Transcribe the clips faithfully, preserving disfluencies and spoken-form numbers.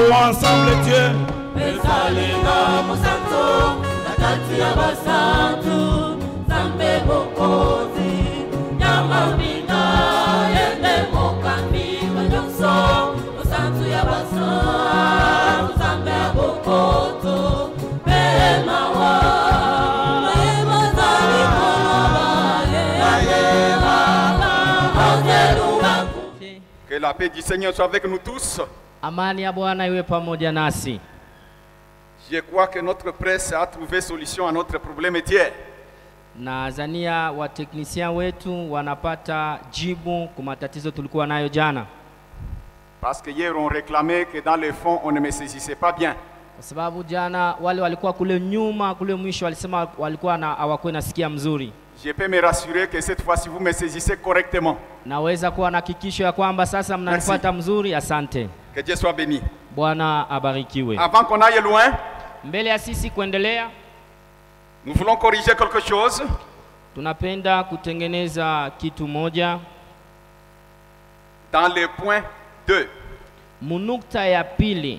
louons ensemble Dieu. Que la paix du Seigneur soit avec nous tous. Amani ya Bwana iwe pamoja nasi. Je crois que notre presse a trouvé solution à notre problème hier. Nadhania wateknisia wetu wanapata jibu kwa matatizo tulikuwa nayo jana. Parce que hier on réclamait que dans le fond on ne me saisissait pas bien. Kwa sababu jana wale walikuwa kule nyuma kule mwisho walisema walikuwa na hawakuwa nasikia mzuri. Je peux me rassurer que cette fois-ci vous me saisissez correctement. Naweza kuwa na hakikisho ya kwamba sasa mnanifuata mzuri. Asante. Que Dieu soit béni. Bwana abarikiwe. Avant qu'on aille loin, mbele ya sisi kuendelea, nous voulons corriger quelque chose. Tunapenda kutengeneza kitu moja. Dans le point deux. Munukta ya pili.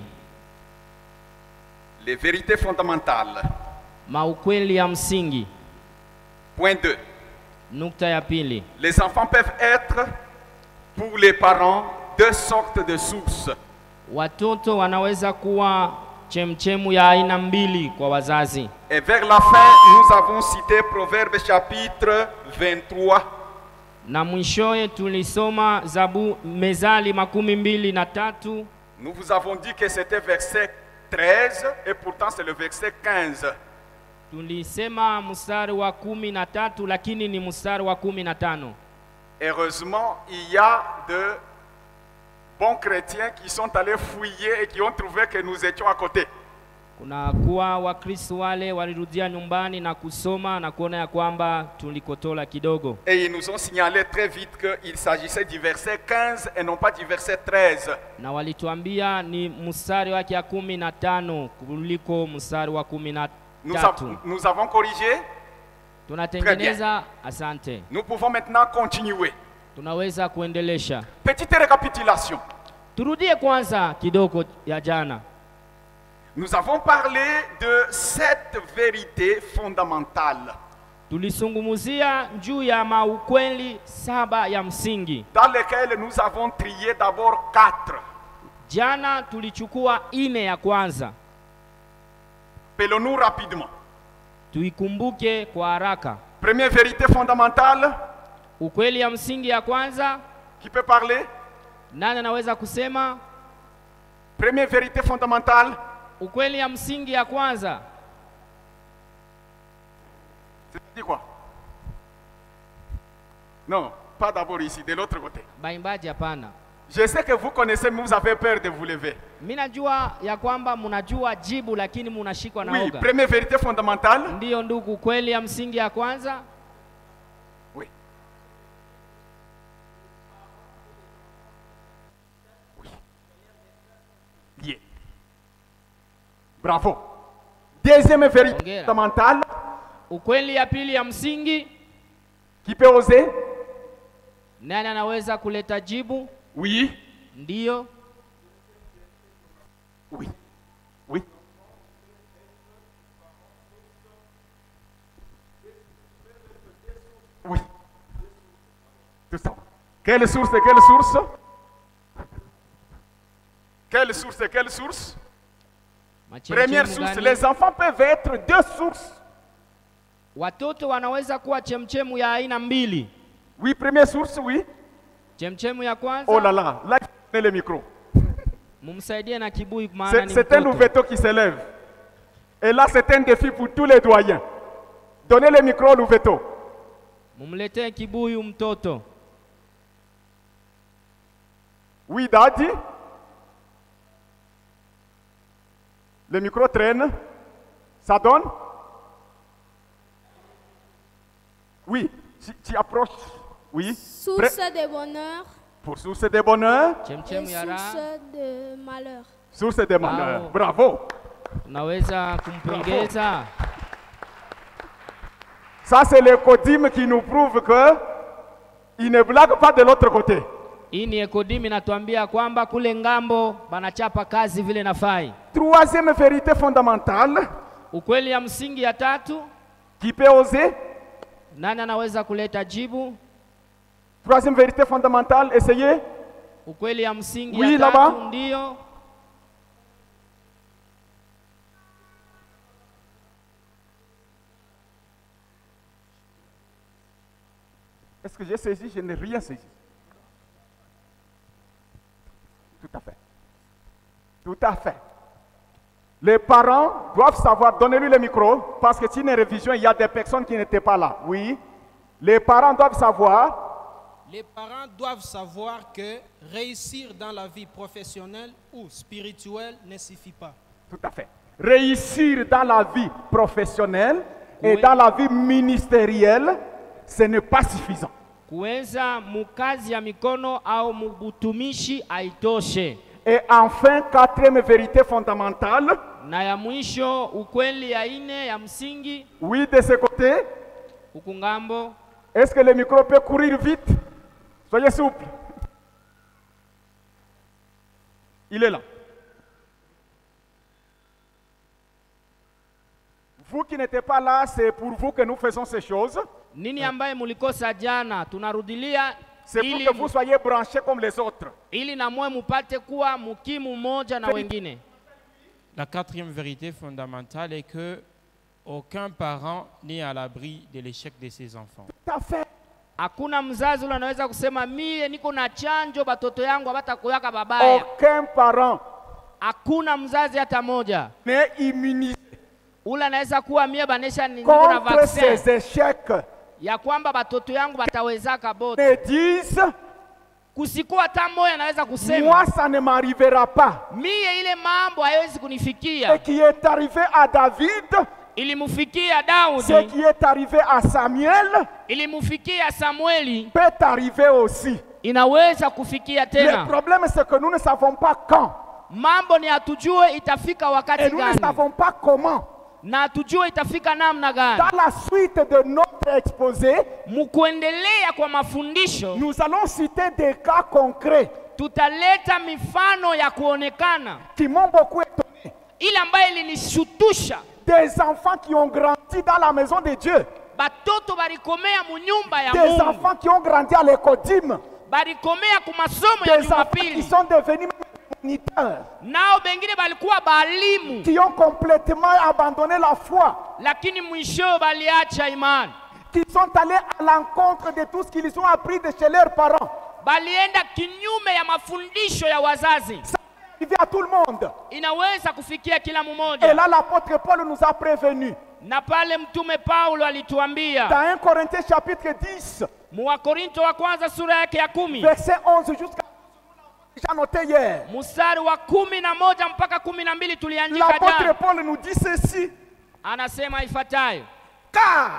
Les vérités fondamentales. Maukweli ya msingi. Point deux. Nukta ya pili. Les enfants peuvent être pour les parents deux sortes de sources. Watoto wanaweza kuwa chemchemu ya aina mbili kwa wazazi. Et vers la fin, nous avons cité Proverbe chapitre vingt-trois. Na mwishoe tulisoma Zabu Mezali makumi mbili na tatu. Nous vous avons dit que c'était verset treize et pourtant c'est le verset quinze. Tulisema mstari wa kumi na tatu lakini ni mstari wa kumi na tano. Heureusement, il y a de bons chrétiens qui sont allés fouiller et qui ont trouvé que nous étions à côté. Kuna kuwa Wakristo wale walirudia nyumbani na kusoma na kuona ya kwamba tulikotola kidogo. Et ils nous ont signalé très vite qu'il s'agissait du verset quinze et non pas du verset treize. Na walituambia ni mstari wake ya kumi na tano kuliko mstari wa kumi na tatu. Nous, av nous avons corrigé. Tunatengeneza. Asante. Nous pouvons maintenant continuer. Tunaweza kuendelesha. Petite récapitulation. Turudie kwanza kidogo ya jana. Nous avons parlé de sept vérités fondamentales. Tulisungumuzia juu ya maukweli saba ya msingi. Dans lesquelles nous avons trié d'abord quatre. Jana tulichukua ine ya kwanza. Appelons-nous rapidement. Tuikumbuke kwa haraka. Première vérité fondamentale. Ukweli ya msingi ya kwanza. Qui peut parler? Nani anaweza kusema? Première vérité fondamentale. Ukweli ya msingi ya kwanza. C'est quoi? Non, pas d'abord ici, de l'autre côté. Baimbaji hapana. Je sais que vous connaissez, mais vous avez peur de vous lever. Minajua ya kwamba munajua jibu lakini munashikwa na oga. Oui, oga. première vérité fondamentale. Ndiyo ndugu, kweli ya msingi ya kwanza. Oui. Oui. Bien. Bravo. Deuxième vérité fondamentale. Ukweli ya pili ya msingi. Qui peut oser? Nani anaweza kuleta jibu? Oui. Ndiyo. Oui. Oui. Oui. Tout ça. Quelle source et quelle source? Quelle source et quelle source? Première source, les enfants peuvent être deux sources. Watoto wanaweza kuwa chemchemu ya aina mbili. Oui, première source, oui. Chemchemu ya kwanza. Oh là là, là il le micro. Mumsaidie na kibuyu maana ni c'est un ouverture qui se lève. Et là c'est un défi pour tous les doyens. Donnez le micro à l'ouverture. Mumletee kibuyu mtoto. Oui, Daddy. Le micro traîne. Ça donne? Oui, tu, tu approches. Oui. Source de bonheur. Pour source de bonheur. Et source de malheur. Source de malheur. Bravo. Naweza kumpongeza. Ça c'est le codime qui nous prouve que il ne blague pas de l'autre côté. Hii ni Ekodimi natuambia kwamba kule ngambo banachapa kazi vile nafai. Troisième vérité fondamentale. Ukweli ya msingi ya tatu. Qui peut oser? Nani anaweza kuleta jibu? Troisième vérité fondamentale, essayez. Ukweli ya msingi Oui, ya là-bas. tatu ndio. Est-ce que j'ai saisi? Je n'ai rien saisi. Tout à fait. Tout à fait. Les parents doivent savoir, donnez-lui le micro, parce que si une révision, il y a des personnes qui n'étaient pas là. Oui. Les parents doivent savoir. Les parents doivent savoir que réussir dans la vie professionnelle ou spirituelle ne suffit pas. Tout à fait. Réussir dans la vie professionnelle et Oui. dans la vie ministérielle, ce n'est pas suffisant. Kuweza mukazi ya mikono au mubutumishi haitoshe. Et enfin, quatrième vérité fondamentale. Na ya mwisho ukweli ya ine ya msingi Oui, de ce côté. huku ngambo. Est-ce que le micro peut courir vite? Soyez souple. Il est là. Vous qui n'étiez pas là, c'est pour vous que nous faisons ces choses. Nini ambaye mulikosa jana tunarudilia C'est pour ili, que vous soyez branchés comme les autres. ili na mwe mupate kuwa mukimu moja na wengine. La quatrième vérité fondamentale est que aucun parent n'est à l'abri de l'échec de ses enfants. Tout à fait. Hakuna mzazi ule anaweza kusema mie niko na chanjo batoto yangu habatakuyaka babaya. Aucun parent Hakuna mzazi hata moja n'est immunisé ule anaweza kuwa mie banesha niko na contre ces vaccin échecs. ya kwamba batoto yangu batawezaka bote. Ne disent, Kusikuwa hata moja anaweza kusema moi ça ne m'arrivera pas. mie ile mambo haiwezi Ce kunifikia. qui est arrivé à David, Ilimufikia ce Daudi, qui est arrivé à Samuel, ilimufikia Samueli, peut arriver aussi. inaweza kufikia Le tena. problème c'est que nous ne savons pas quand Mambo ni hatujue itafika et wakati nous ne gani savons pas comment. na hatujue itafika namna gani. Dans la suite de notre exposé, Mukuendelea kwa mafundisho nous allons citer des cas concrets tutaleta mifano ya kuonekana qui m'ont beaucoup étonné. ile ambayo ilinishutusha. Des enfants qui ont grandi dans la maison de Dieu. Batoto balikomea munyumba ya Des Mungu, enfants qui ont grandi à l'écodime. balikomea ku masomo ya Des enfants qui Jumapili, sont devenus humanitaires. nao bengine balikuwa balimu, Qui ont complètement abandonné la foi. lakini mwisho baliacha imani, Qui sont allés à l'encontre de tout ce qu'ils ont appris de chez leurs parents. balienda kinyume ya mafundisho ya wazazi. Ça est arrivé à tout le monde. Inaweza kufikia kila Et mmoja. là, l'apôtre Paul nous a prévenus. Na pale mtume Paulo alituambia Dans un Corinthiens chapitre dix, Mwakorinto wa kwanza sura yake ya kumi verset onze jusqu'à déjà noté hier. mstari wa kumi na moja mpaka kumi na mbili tuliandika L'apôtre jana. Paul nous dit ceci. Anasema ifuatayo: Car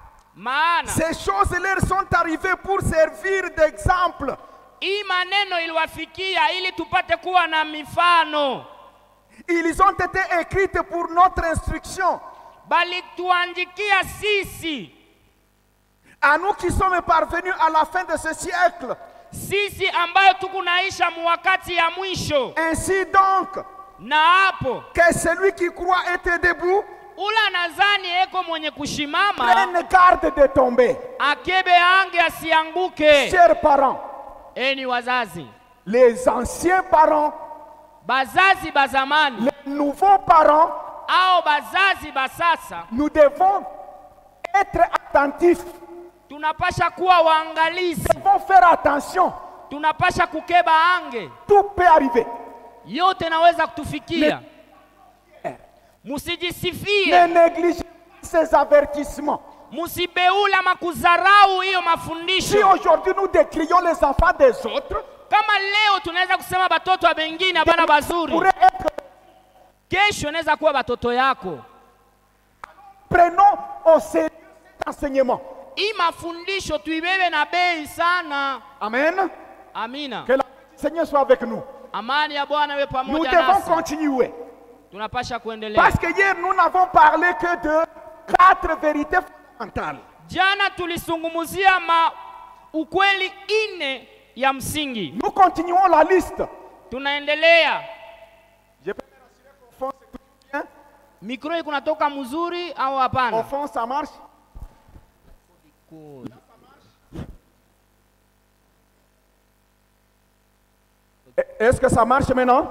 maana ces choses leur sont arrivées pour servir d'exemple. hii maneno iliwafikia ili tupate kuwa na mifano, Ils ont été écrites pour notre instruction. bali tuandikia sisi À nous qui sommes parvenus à la fin de ce siècle. sisi ambayo tukunaisha muwakati ya mwisho. Ainsi donc, Na hapo que celui qui croit était debout, ula nadhani eko mwenye kushimama prenne garde de tomber. akebe ange asianguke. Chers parents, Eni wazazi, les anciens parents, bazazi bazamani les nouveaux parents, au bazazi basasa, nous devons être attentifs. tunapasha kuwa waangalizi, Nous devons faire attention. tunapasha kukeba ange. Tout peut arriver. Yote naweza kutufikia. Ne Musijisifie, négligez pas ces avertissements. musibeula makuzarau hiyo Si mafundisho. aujourd'hui nous décrions les enfants des autres, Kama leo tunaweza kusema batoto wa bengine abana bazuri, pourrait être, kesho inaweza kuwa batoto yako. prenons au sérieux cet enseignement. Hii mafundisho tuibebe na bei sana. Amen. Amina. Que le Seigneur soit avec nous. Amani ya Bwana iwe Nous pamoja devons nasi. continuer. Tunapasha kuendelea. Parce que hier, nous n'avons parlé que de quatre vérités fondamentales. Jana tulisungumuzia ma ukweli ine ya msingi. Nous continuons la liste. Tunaendelea. Je peux me rassurer qu'au fond, c'est tout bien? Mikro iko natoka mzuri au Au hapana? fond, ça marche? Est-ce que ça marche maintenant?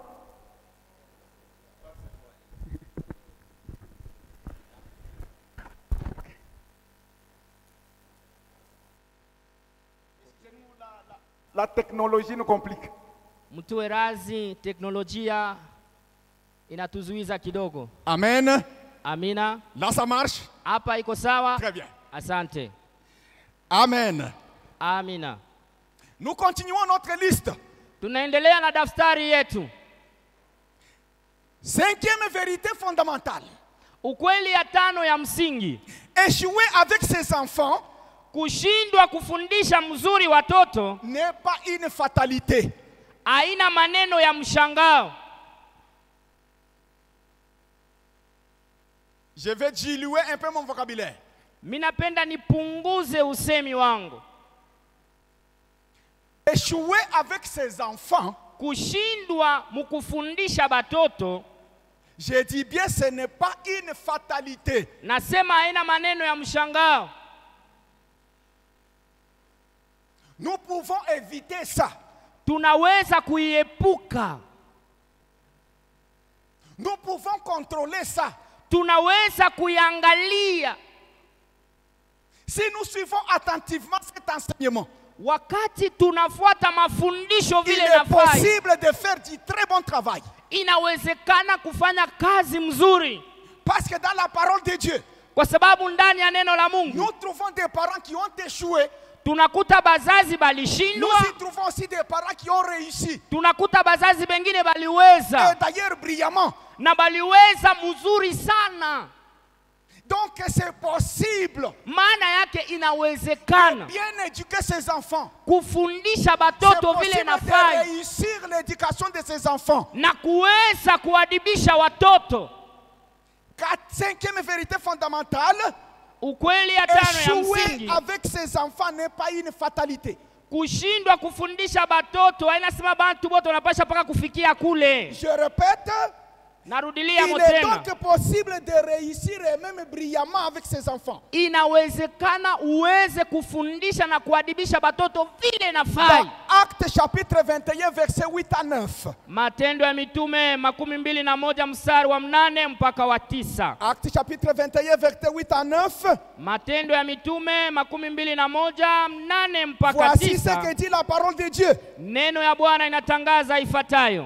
La technologie nous complique. Mtuwe razi, teknolojia inatuzuiza kidogo. Amen. Amina. Là, ça marche? Hapa iko sawa? Très bien. Asante. Amen. Amina. Nous continuons notre liste. Tunaendelea na daftari yetu. Cinquième vérité fondamentale. Ukweli ya tano ya msingi. Échouer avec ses enfants Kushindwa kufundisha mzuri watoto n'est pas une fatalité. haina maneno ya mshangao. Je vais diluer un peu mon vocabulaire. Minapenda nipunguze usemi wangu. Échouer avec ses enfants, Kushindwa mukufundisha batoto, je dis bien, ce n'est pas une fatalité. nasema haina maneno ya mshangao. Nous pouvons éviter ça. Tunaweza kuiepuka. Nous pouvons contrôler ça. Tunaweza kuiangalia. Si nous suivons attentivement cet enseignement, Wakati tunafuata mafundisho il vile est nafai, possible de faire du très bon travail. inawezekana kufanya kazi mzuri. Parce que dans la parole de Dieu, Kwa sababu ndani ya neno la Mungu nous trouvons des parents qui ont échoué. tunakuta bazazi Nous balishindwa, y trouvons aussi des parents qui ont réussi. tunakuta bazazi bengine Et baliweza d'ailleurs brillamment. na baliweza mzuri sana. Donc c'est possible Maana yake inawezekana bien éduquer ses enfants. kufundisha C'est batoto vile possible de nafai réussir l'éducation de ses enfants. na kuweza kuadibisha watoto. Quatre, cinquième vérité fondamentale, Ukweli ya tano ya échouer msingi, avec ses enfants n'est pas une fatalité. kushindwa kufundisha batoto hainasema bantu bote wanapasha paka kufikia kule. Je répète, Narudilia il est motena, donc possible de réussir et même brillamment avec ses enfants. inawezekana uweze kufundisha na kuadibisha batoto vile nafai. Dans Actes chapitre vingt et un, verset huit à neuf. Matendo ya Mitume makumi mbili na moja mstari wa mnane mpaka wa tisa. Actes chapitre vingt et un, verset huit à neuf. Matendo ya Mitume makumi mbili na moja mnane mpaka Voici ce tisa. que dit la parole de Dieu. Neno ya Bwana inatangaza ifuatayo.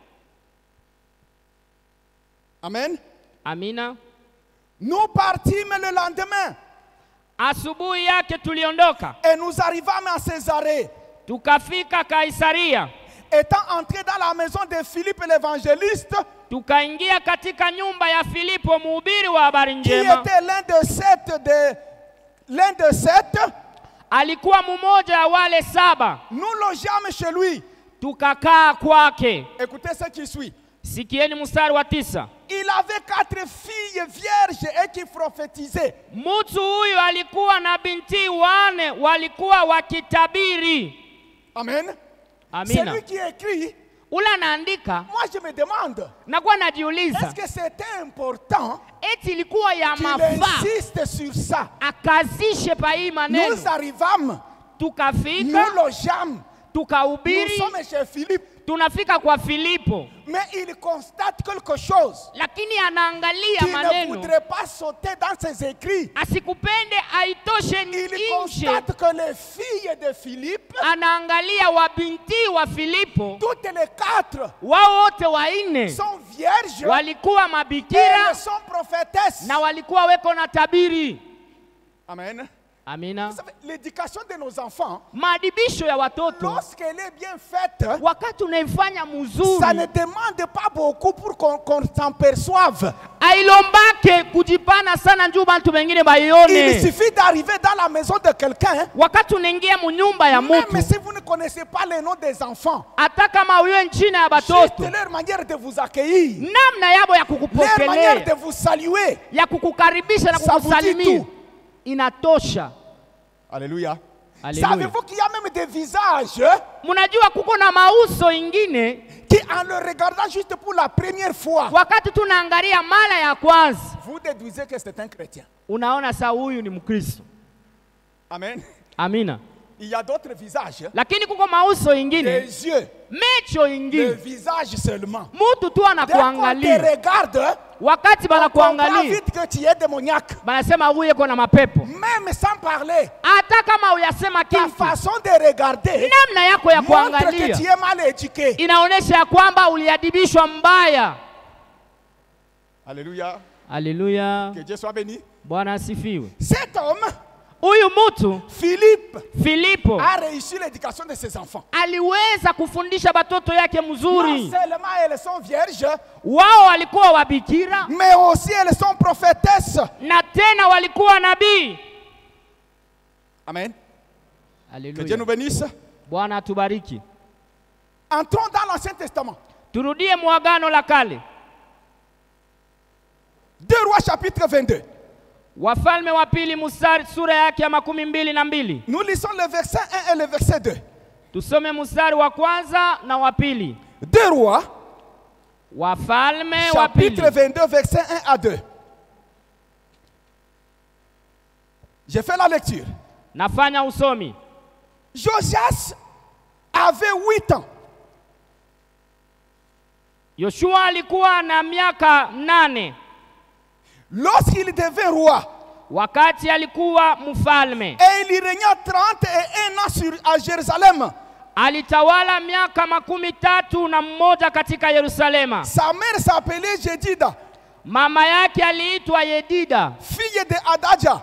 Amen. Amina. Nous partîmes le lendemain Asubuhi yake tuliondoka, et nous arrivâmes à Césarée. tukafika Kaisaria, Étant entrés dans la maison de Philippe l'évangéliste, tukaingia katika nyumba ya Filipo mhubiri wa habari qui njema. était l'un de sept de l'un de sept, Alikuwa mmoja wa wale saba, nous logeâmes chez lui. tukakaa kwake. Écoutez ce qui suit. Sikieni mstari wa tisa. Il avait quatre filles vierges et qui prophétisaient. Mtu huyu alikuwa na binti wane walikuwa wakitabiri. Amen. Amina. Celui qui écrit, Ula anaandika, moi je me demande, nakuwa najiuliza, est-ce que c'était important eti ilikuwa ya qu'il mafaa insiste sur ça? akazishe pa hii maneno. Nous arrivâmes, Tukafika, nous logeâmes, nous tukahubiri, sommes chez Philippe, tunafika kwa Filipo, mais il constate quelque chose lakini anaangalia qu'il ne maneno, voudrait pas sauter dans ses écrits. asikupende aitoshe Il nje. constate que les filles de Philippe, Anaangalia wabinti wa Filipo, toutes les quatre, wao wote waine sont vierges walikuwa et mabikira elles sont prophétesses. na walikuwa weko na tabiri. Amen. Amina. Vous savez, l'éducation de nos enfants, Maadibisho ya watoto lorsqu'elle est bien faite, wakati unaifanya ça ne mzuri, demande pas beaucoup pour qu'on qu'on s'en perçoive. ailombake kujipana sana njuu bantu bengine Il baione. suffit d'arriver dans la maison de quelqu'un, Wakati unaingia munyumba ya même mutu, si vous ne connaissez pas les noms des enfants, hata kama uyo nchina ya juste batoto, leur manière de vous accueillir, namna yabo ya leur manière de kukupokelea, vous saluer, ya kukukaribisha na Ça vous dit kukusalimia tout. inatosha. Alléluia. Haleluya. Savez-vous qu'il y a même des visages Mnajua kuko na mauso ingine qui, en le regardant juste pour la première fois, wakati tunaangalia mara ya kwanza vous déduisez que c'est un chrétien. unaona saa huyu ni Mkristo. Amen. Amina. Il y a d'autres visages, Lakini kuko mauso ingine, des yeux, mecho le ingine, visage seulement. mtu tu Dès qu'on te anakuangalia. regarde, Wakati on comprend banakuangalia vite que tu es démoniaque. banasema huyu yuko na mapepo. Même sans parler, Hata kama uyasema ta kitu, façon de regarder namna yako ya montre que kuangalia tu es mal éduqué. inaonyesha ya kwamba uliadibishwa mbaya. Alléluia. Haleluya. Que Dieu soit béni. Bwana asifiwe. Cet homme, Huyu mtu Philippe, Filipo a réussi l'éducation de ses enfants. aliweza kufundisha batoto yake Non mzuri. seulement elles sont vierges, Wao walikuwa wabikira mais aussi elles sont prophétesses. na tena walikuwa nabii. Amen. Que Dieu Haleluya. nous bénisse. Bwana atubariki. Entrons dans l'Ancien Testament. Turudie muagano la kale. deux Rois chapitre vingt-deux. Wafalme wa pili mstari sura yake ya makumi mbili na mbili. Nous lisons le verset un et le verset deux. Tusome mstari wa kwanza na wa pili. deux Rois Wafalme wa pili chapitre vingt-deux verset un à deux. J'ai fait la lecture. nafanya usomi. Josias avait huit ans Yoshua alikuwa na miaka nane lorsqu'il devint roi. wakati alikuwa mfalme. Et il y régna trente et un ans sur, à Jérusalem. Alitawala miaka makumi tatu na mmoja katika Yerusalema. Sa mère s'appelait Jedida, Mama yake aliitwa Yedida, fille de Adadja,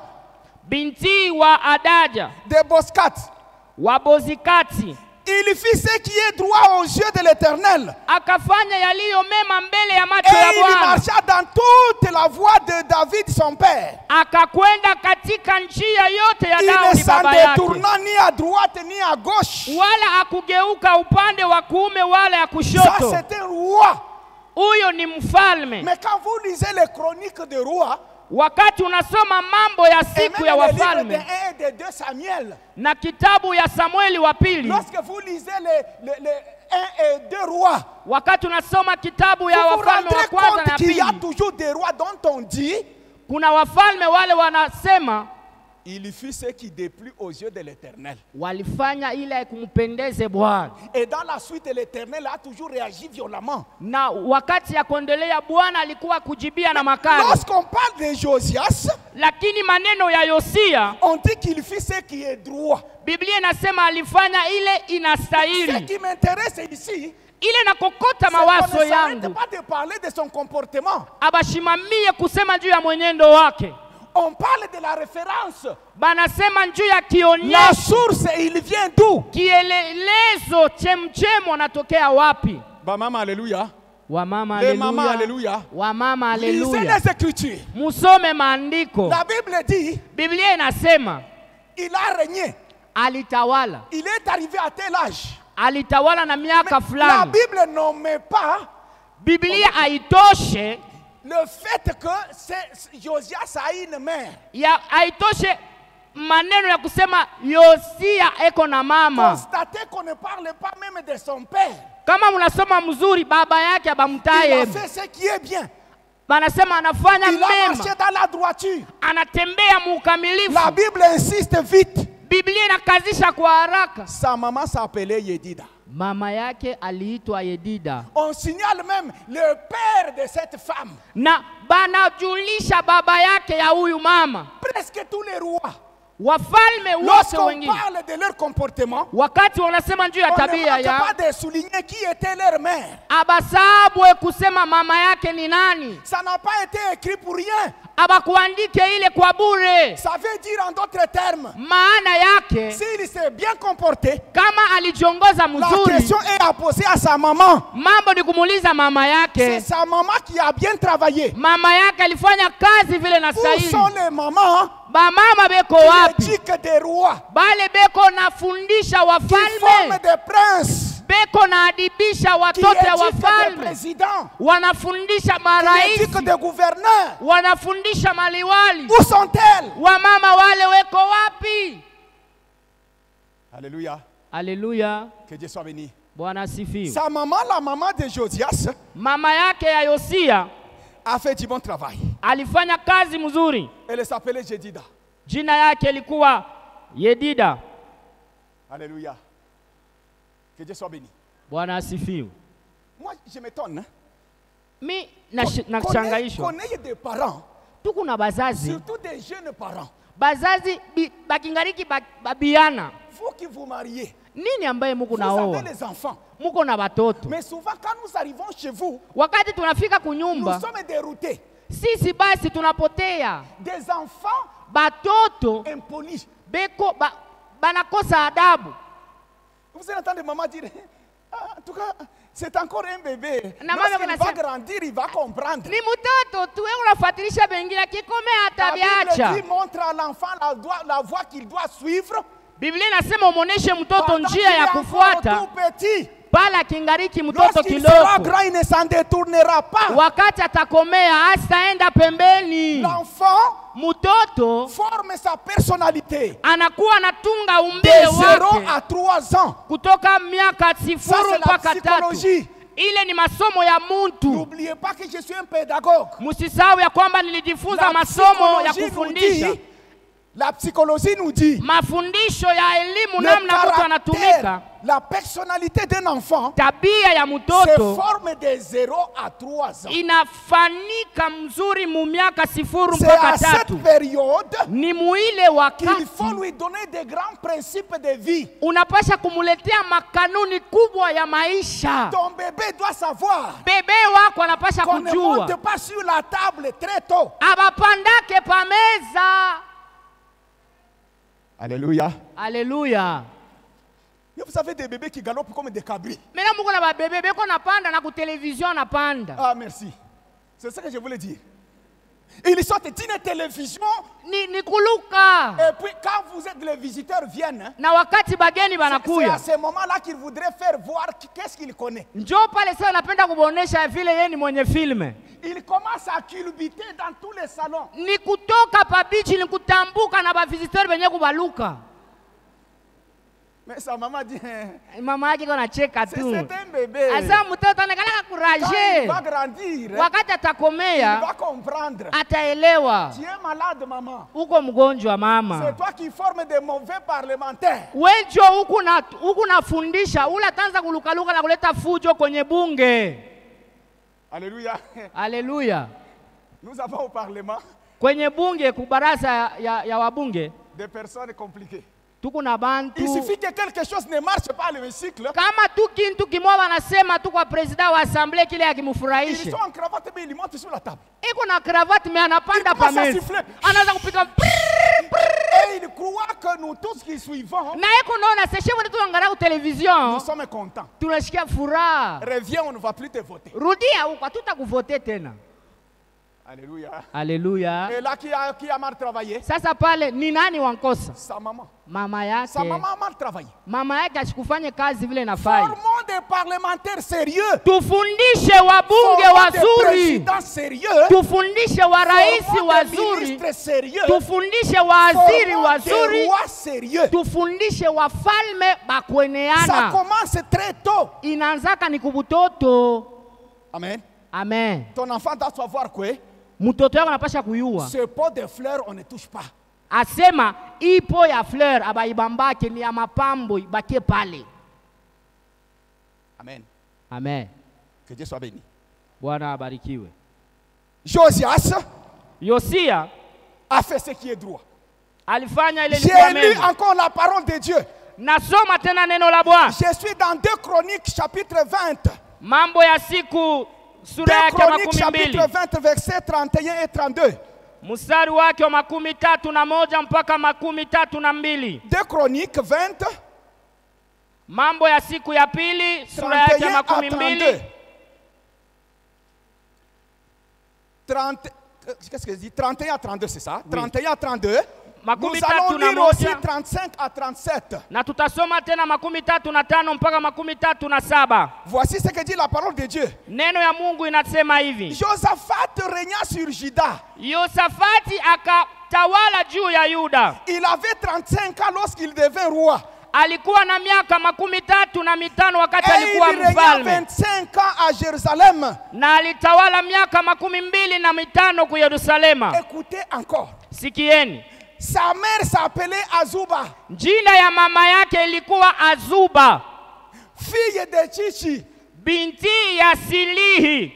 binti wa Adaja de Boscat. wa Bozikati. Il fit ce qui est droit aux yeux de l'Éternel. Akafanya yaliyo mema mbele ya Et macho ya il Bwana. marcha dans toute la voie de David son père. Akakwenda katika njia yote ya Il ne Daudi s'en baba yake, détourna ni à droite ni à gauche. wala akugeuka upande wa kuume wala ya Ça, kushoto. c'est un roi. Huyo ni mfalme. Mais quand vous lisez les chroniques de rois, Wakati unasoma mambo ya et siku même ya les livres de wafalme un et de deux Samuel, na kitabu ya Samueli wa pili, lorsque vous lisez les, les, les un et deux rois, wakati unasoma kitabu ya vous vous wafalme wa rendrez kwanza na compte qu'il y a pili, toujours des rois dont on dit kuna wafalme wale wanasema il fit ce qui déplut aux yeux de l'Éternel. walifanya ile kumpendeze Bwana, Et dans la suite, l'Éternel a toujours réagi violemment. na wakati ya kuendelea Bwana alikuwa kujibia na makali. Lorsqu'on parle de Josias, Lakini maneno ya Yosia, on dit qu'il fit ce qui est droit. Biblia inasema alifanya ile Ce inastahili. qui m'intéresse ici, Ile nakokota c'est qu'on mawazo ne s'arrête yangu, pas de parler de son comportement. abashimamie kusema juu ya mwenendo wake. On parle de la référence. Banasema juu ya La kionyesho, source, il vient d'où? kielelezo, chemchemo anatokea wapi? Bah, maman, alléluia. Wamama Les mamans, haleluya, alléluia. wamama Lisez haleluya. les Écritures. Musome maandiko. La Bible dit, Biblia inasema il a régné. alitawala, Il est arrivé à tel âge. alitawala na miaka La fulani. Bible n'omet pas Biblia haitoshe le fait que c'est- Josias a une mère. ya haitoshe maneno ya kusema Yosia eko na mama. Constatez qu'on ne parle pas même de son père. Kama mnasoma mzuri, baba yake Il a abamtaye, fait ce qui est bien. banasema anafanya Il a mema, marché dans la droiture. anatembea muukamilifu. La Bible insiste vite. Biblia inakazisha kwa haraka. Sa maman s'appelait Yedida. Mama yake aliitwa Yedida, On signale même le père de cette femme. na banajulisha baba yake ya huyu mama. Presque tous les rois, Wafalme wote lorsqu'on wengine parle de leur comportement, wakati wanasema juu ya on ne tabia manque ya pas de souligner qui était leur mère. abasabwe kusema mama yake ni nani, Ça n'a pas été écrit pour rien. abakuandike ile kwa bure. Ça veut dire en d'autres termes, Maana yake s'il s'est bien comporté, kama alijiongoza la mzuri, question est à poser à sa maman. mambo ni kumuuliza mama C'est yake. sa maman qui a bien travaillé. Mama yake alifanya kazi vile na Où sont stahili. les mamans Bamama beko qui wapi? éduquent des rois, Bale beko nafundisha qui forment wafalme, des princes, beko naadibisha qui watoto ya éduquent des wafalme, présidents, wanafundisha qui marais, éduquent des gouverneurs? wanafundisha maliwali. Où sont-elles? Wamama wale weko wapi? Alléluia. Haleluya. Que Dieu soit béni. Bwana asifiwe. Sa maman, la maman de Josias, Mama yake ya Yosia a fait du bon travail. alifanya kazi mzuri. Elle s'appelait Jedida. Jina yake ilikuwa Yedida. Alléluia. Que Dieu soit béni. Bwana asifiwe. Moi, je m'étonne. Hein? Mi nashangaishwa. Connais des parents, Tuko na bazazi, surtout des jeunes parents. bazazi bi, bakingariki babiana. Vous qui vous mariez, Nini ambaye muko vous naoa? avez les enfants. Muko na batoto. Mais souvent, quand nous arrivons chez vous, Wakati tunafika nous kunyumba, sommes déroutés. sisi basi tunapotea. Des enfants Batoto impolis. beko ba, banakosa adabu. Vous allez entendre maman dire, ah, en tout cas, c'est encore un bébé. Na mama Lorsqu'il va anasema, grandir, il va comprendre. Ni mtoto tu, wewe unafuatilisha bengine kikome La hata Bible biacha. dit, montre à l'enfant la, doigt- la voie qu'il doit suivre. Biblia inasema umuoneshe mtoto Pendant qu'il njia est ya encore kufuata tout petit. pala kingariki mtoto Lorsqu'il sera kiloko. grand, il ne s'en détournera pas. Wakati atakomea hataenda pembeni. L'enfant Mtoto forme sa personnalité anakuwa anatunga de umbile zéro wake à trois ans. kutoka miaka Ça, sifuru c'est la mpaka tatu. psychologie. Ile ni masomo ya muntu. N'oubliez pas que je suis un pédagogue. Msisahau ya kwamba nilijifunza La masomo ya psychologie nous kufundisha. dit, la psychologie nous dit, Mafundisho ya elimu le namna mtu caractère, anatumika. la personnalité d'un enfant Tabia ya se mtoto forme de zéro à trois ans. inafanika mzuri mu miaka sifuru C'est mpaka à cette tatu. période Ni muile qu'il wakati faut lui donner des grands principes de vie. unapasha kumuletea makanuni kubwa ya maisha. Ton bébé doit savoir Bebe wako anapasha qu'on ne kujua monte pas sur la table très tôt. abapandake pameza. Alléluia. Haleluya. Et vous avez des bébés qui galopent comme des cabris. Mena muko na babebe beko napanda na ku television napanda. Ah, merci. C'est ça que je voulais dire. Ils sortent d'une télévision Ni, ni kuluka. et puis quand vous êtes, les visiteurs viennent, hein, Na wakati bageni c'est banakuya. à ce moment-là qu'ils voudraient faire voir qu'est-ce qu'il connaît. Njoo pale sasa napenda kubonesha vile yeye ni mwenye filme. Il commence à culbuter dans tous les salons. Ni kutoka pa beach ni kutambuka na ba visitor benye kubaluka. Mais sa maman dit, hein, Mama yake kana cheka c'est tu. c'est un bébé. Asa mtoto anakalaka Quand il kuraje. va grandir, hein, Wakati il atakomea va comprendre. ataelewa. Tu es malade, maman. Uko mgonjwa C'est mama. toi qui formes des mauvais parlementaires. Wejo huku na huku nafundisha ula tanza kulukaluka na kuleta fujo kwenye bunge. Alléluia. Haleluya. Nous avons au Parlement Kwenye bunge kubaraza ya, ya wabunge des personnes compliquées. tuko na bantu. Il suffit que quelque chose ne marche pas à l'hémicycle. Kama tu kintu kimoja wanasema tu kwa president wa assemblée kile Ils akimfurahishe. sont en cravate, mais ils montent sur la table. Iko na cravate mais anapanda Il commence pa à meza. siffler. Anaanza kupika. Et ils croient que nous tous qui suivons, Na iko naona seshe wetu tuangalia ku television. nous sommes contents. Tunashikia furaha. Reviens, on ne va plus te voter. Rudia huko tutakuvote tena. Alléluia. Haleluya. Et là, qui a, qui a mal travaillé? Sasa pale ni nani wankosa? Sa maman. Mama yake. Sa maman a mal travaillé. Mama yake asikufanye kazi vile nafai. Formons des parlementaires sérieux. Tufundishe wabunge Formons des wazuri. présidents sérieux. Tufundishe waraisi Formons des wazuri. ministres sérieux. Tufundishe waziri Formons des wazuri. rois sérieux. Tufundishe wafalme Ça bakweneana. commence très tôt. Inaanzaka ni kubutoto. Amen. Amen. Ton enfant doit savoir que Mtoto wako anapasha kuyua. ce pot de fleurs, on ne touche pas. Asema ipo ya fleur abaibambake ni ya mapambo ibake pale. Amen. Amen. Que Dieu soit béni. Bwana abarikiwe. Josias Yosia a fait ce qui est droit. alifanya ile ilikuwa J'ai lu mema. encore la parole de Dieu. Nasoma tena neno la Bwana. Je suis dans deux Chroniques chapitre vingt. Mambo ya siku sura deux yake ya Chroniques makumi mbili. chapitre vingt versets trente et un et trente-deux. Mstari wake wa makumi tatu na moja mpaka makumi tatu na mbili. deux Chroniques vingt, Mambo ya siku ya pili sura yake ya trente et un à makumi mbili. trente-deux. trente, euh, qu'est-ce que je dis? trente et un à trente-deux, c'est ça? trente et un à trente-deux. Nous Makumi allons tatu na lire aussi moja. trente-cinq à trente-sept. Na tutasoma tena makumi tatu na tano mpaka makumi tatu na saba. Voici ce que dit la parole de Dieu. Neno ya Mungu inasema hivi. Josaphat régna sur Juda. Yosafati akatawala juu ya Yuda. Il avait trente-cinq ans lorsqu'il devint roi. alikuwa na miaka makumi tatu na mitano wakati Et alikuwa il régna mfalme, vingt-cinq ans à Jérusalem. na alitawala miaka makumi mbili na mitano ku Yerusalema. Écoutez encore. Sikieni, Sa mère s'appelait Azuba, jina ya mama yake ilikuwa Azuba, fille de Chichi. binti ya Silihi.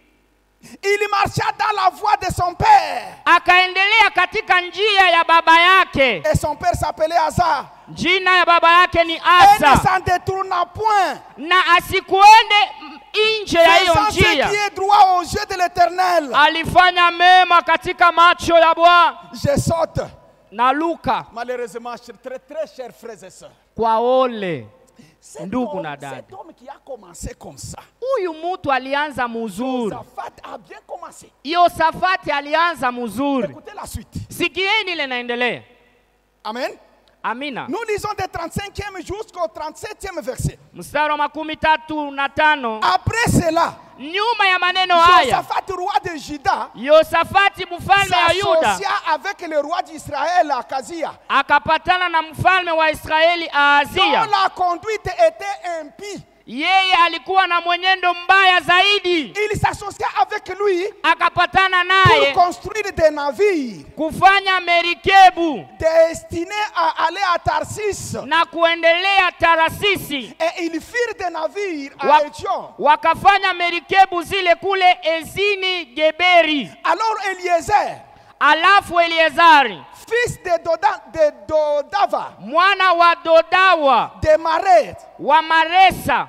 Il marcha dans la voie de son père. Akaendelea katika njia ya baba yake. Et son père s'appelait Asa. Jina ya baba yake ni Et ne Asa, s'en détourna point, na asikuende nje ya hiyo faisant ce njia. qui est droit aux yeux de l'Éternel. Alifanya mema katika macho ya Bwana. Je saute. Na Luka, Malheureusement, très très chers frères et sœurs, kwa ole cet ndugu homme, na dada, cet homme qui a commencé comme ça, huyu mtu alianza mzuri. Josaphat a bien commencé. Yosafati alianza mzuri. Écoutez la suite. Sikieni ile naendelea. Amen. Amina. Nous lisons du trente-cinquième jusqu'au trente-septième verset. Mstari wa makumi tatu na tano. Après cela, Nyuma ya maneno haya, Josaphat, roi de Juda, Yosafati mfalme wa Yuda s'associa avec le roi d'Israël, Akazia, akapatana na mfalme wa Israeli dont Ahazia. la conduite était impie. Yeye alikuwa na mwenendo mbaya zaidi. Il s'associa avec lui Akapatana pour naye construire des navires kufanya merikebu destinés à aller à Tarsis. na kuendelea Tarasisi. Et ils firent des navires à Wa- Étion. wakafanya merikebu zile kule Ezini Geberi. Alors Eliezer, Alafu Eliezari fils de, Doda, de Dodava, mwana wa Dodawa de Maret, wa Maresa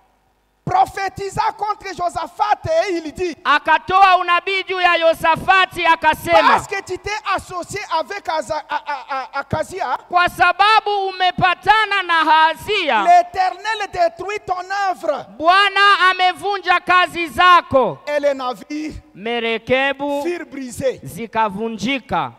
prophétisa contre Josaphat et il dit, akatoa unabii juu ya Yosafati akasema, parce que tu t'es associé avec Aza- A- A- A- Akazia, kwa sababu umepatana na Ahazia, l'Éternel détruit ton œuvre. Bwana amevunja kazi zako. Et les navires Merekebu furent brisés zikavunjika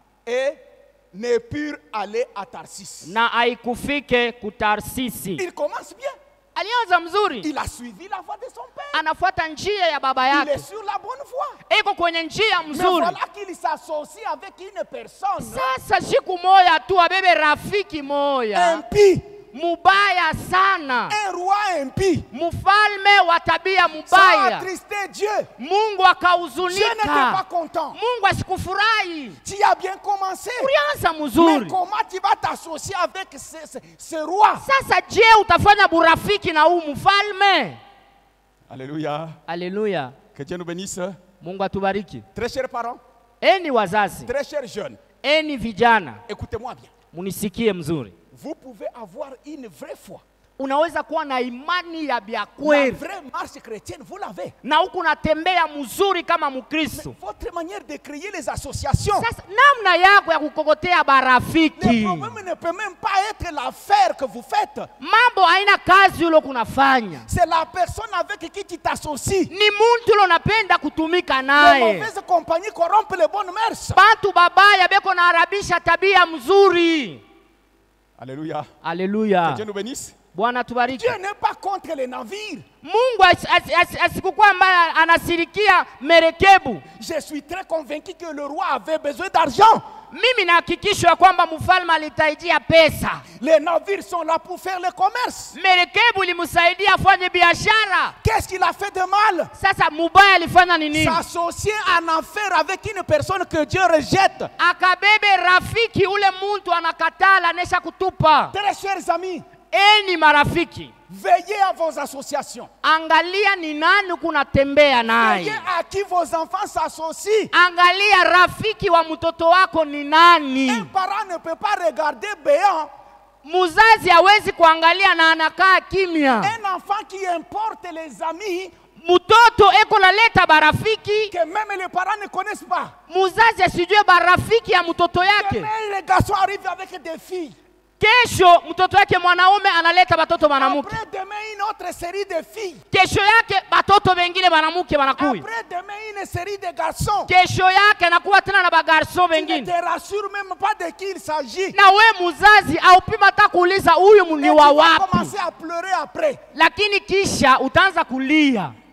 et ne purent aller à Tarsis. na haikufike kutarsisi. Il commence bien. Alianza mzuri, Il a suivi la voie de son père. anafuata njia ya baba Il yake, est sur la bonne voie. iko kwenye njia Mais mzuri. voilà qu'il s'associe avec une personne Sasa siku moya tu abebe rafiki moya impie, mubaya sana, un roi impie. mfalme wa tabia Ça a mubaya. attristé Dieu. Mungu Dieu n'était pas akahuzunika, content. Mungu asikufurahi. Tu as bien commencé. Ulianza Mais mzuri, comment tu vas t'associer avec ce, ce, ce roi? sasa je utafanya burafiki na huu mfalme? Alléluia. Haleluya, Que Dieu nous bénisse. Mungu atubariki. Très chers parents, Eni wazazi, très chers jeunes, eni vijana, écoutez-moi bien. munisikie mzuri. Vous pouvez avoir une vraie foi. Unaweza kuwa na imani ya bya La kweli vraie marche chrétienne, vous l'avez. na huku unatembea mzuri kama Mkristo. Votre manière de créer les associations, Sasa namna yako ya kukokotea le barafiki, problème ne peut même pas être l'affaire que vous faites. mambo haina kazi ulo kunafanya, C'est la personne avec qui tu t'associes. ni muntu ulo unapenda kutumika Les naye. mauvaises compagnies corrompent les bonnes mœurs. Bantu babaya beko naharabisha tabia mzuri. Alléluia. Haleluya, Dieu nous bénisse. Bwana tubariki. Dieu n'est pas contre les navires. Mungu as- as- as- asikukuwa ambaye anasirikia merekebu. Je suis très convaincu que le roi avait besoin d'argent. Mimi nahakikishwa ya kwamba mfalme alihitajia pesa. Les navires sont là pour faire le commerce. Merekebu ilimsaidia afanye biashara. Qu'est-ce qu'il a fait de mal? Sasa mubaya alifanya ni nini? S'associer en affaire avec une personne que Dieu rejette. Akabebe rafiki ule muntu anakatala anesha kutupa. Très chers amis, Eni marafiki, veillez à vos associations. angalia ni nani kunatembea Veillez naye. à qui vos enfants s'associent. Angalia rafiki wa mtoto wako ni nani. Un parent ne peut pas regarder béant Muzazi hawezi kuangalia na anakaa kimya. un enfant qui importe les amis Mtoto eko naleta barafiki, que même les parents ne connaissent pas. muzazi asijue barafiki ya mtoto yake. Demain, les garçons arrivent avec des filles. Kesho mtoto yake mwanaume analeta batoto banamuke. Après demain, une autre série de filles. Kesho yake batoto bengine banamuke banakuya. Après demain, une série de garçons. Kesho yake anakuwa tena na bagarso Tu ne bengine. te rassures même pas de qui il s'agit. Na we muzazi aupima hata kuuliza huyu Et ni tu wa vas wapi, commencer à pleurer après. lakini kisha utaanza kulia.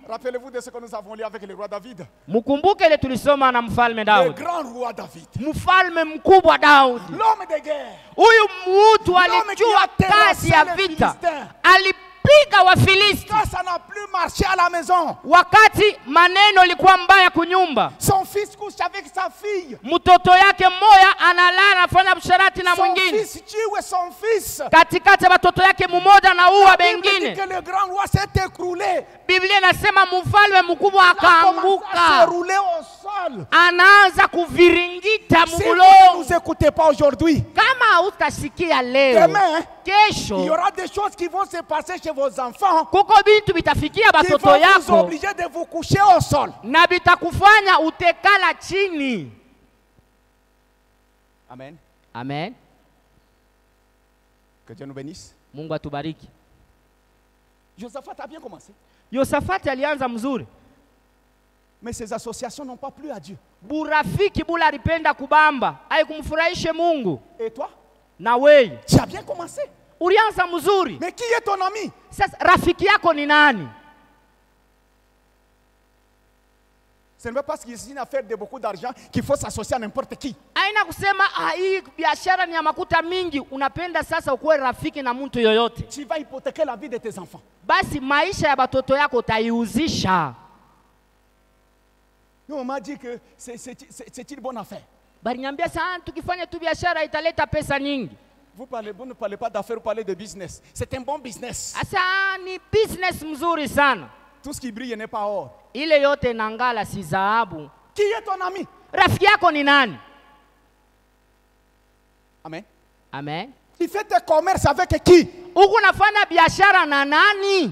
Rappelez-vous de ce que nous avons lu avec le roi David. Mkumbuke ile tulisoma na mfalme Le Daudi. grand roi David. Mfalme mkubwa Daudi. L'homme de guerre. Huyu mtu L'homme qui alijua a terrassé kazi ya les vita. Philistins. Alipiga Wafilisti. Quand ça n'a plus marché à la maison, Wakati maneno ilikuwa mbaya kunyumba, son fils couche avec sa fille. mtoto yake mmoja analala anafanya msharati na Son mwingine. fils tue son fils. Katikati ya watoto yake mmoja na uwa La Bible dit bengine. que le grand roi s'est écroulé. Biblia inasema mfalme mkubwa Il a commencé à se akaanguka. rouler au sol. Anaanza kuviringita Si vous ne mgulongo. nous écoutez pas aujourd'hui, Kama utasikia leo, demain, il y kesho aura des choses qui vont se passer chez vos enfants kuko bintu bitafikia qui batoto vont vous yako obliger de vous coucher au sol. na bitakufanya utekala chini. Amen. Amen. Que Dieu nous bénisse. Mungu atubariki. Josaphat a bien commencé. Yosafati alianza mzuri. Mais ces associations n'ont pas plu à Dieu. Burafiki bula alipenda kubamba, haikumfurahishe Mungu. Et toi, Na wewe tu as bien commencé. ulianza mzuri. Mais qui est ton ami? Sasa rafiki yako ni nani? Ce n'est pas parce qu'il s'agit d'une affaire de beaucoup d'argent qu'il faut s'associer à n'importe qui. Aina kusema ah, hii biashara ni ya makuta mingi, unapenda sasa ukuwe rafiki na mtu yoyote. Tu vas hypothéquer la vie de tes enfants. Basi maisha ya batoto yako utaiuzisha. Nous, on m'a dit que c'est- c'est c'est une bonne affaire. Balinyambia sana tukifanya tu biashara italeta pesa nyingi. Vous, parlez, vous ne parlez pas d'affaires, vous parlez de business. C'est un bon business. Asa ni business mzuri sana. Tout ce qui brille n'est pas or. Ile yote nangala si dhahabu. Qui est ton ami? Rafiki yako ni nani? Amen. Amen. Tu fais tes commerces avec qui? Uko nafanya biashara na nani?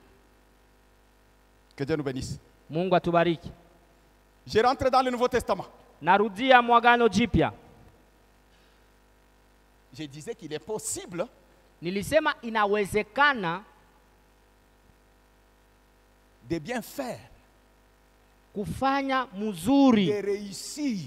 Que Dieu nous bénisse. Mungu atubariki. Je rentre dans le Nouveau Testament. Narudia mwagano jipya. Je disais qu'il est possible Nilisema inawezekana de bien faire, kufanya de mzuri, réussir.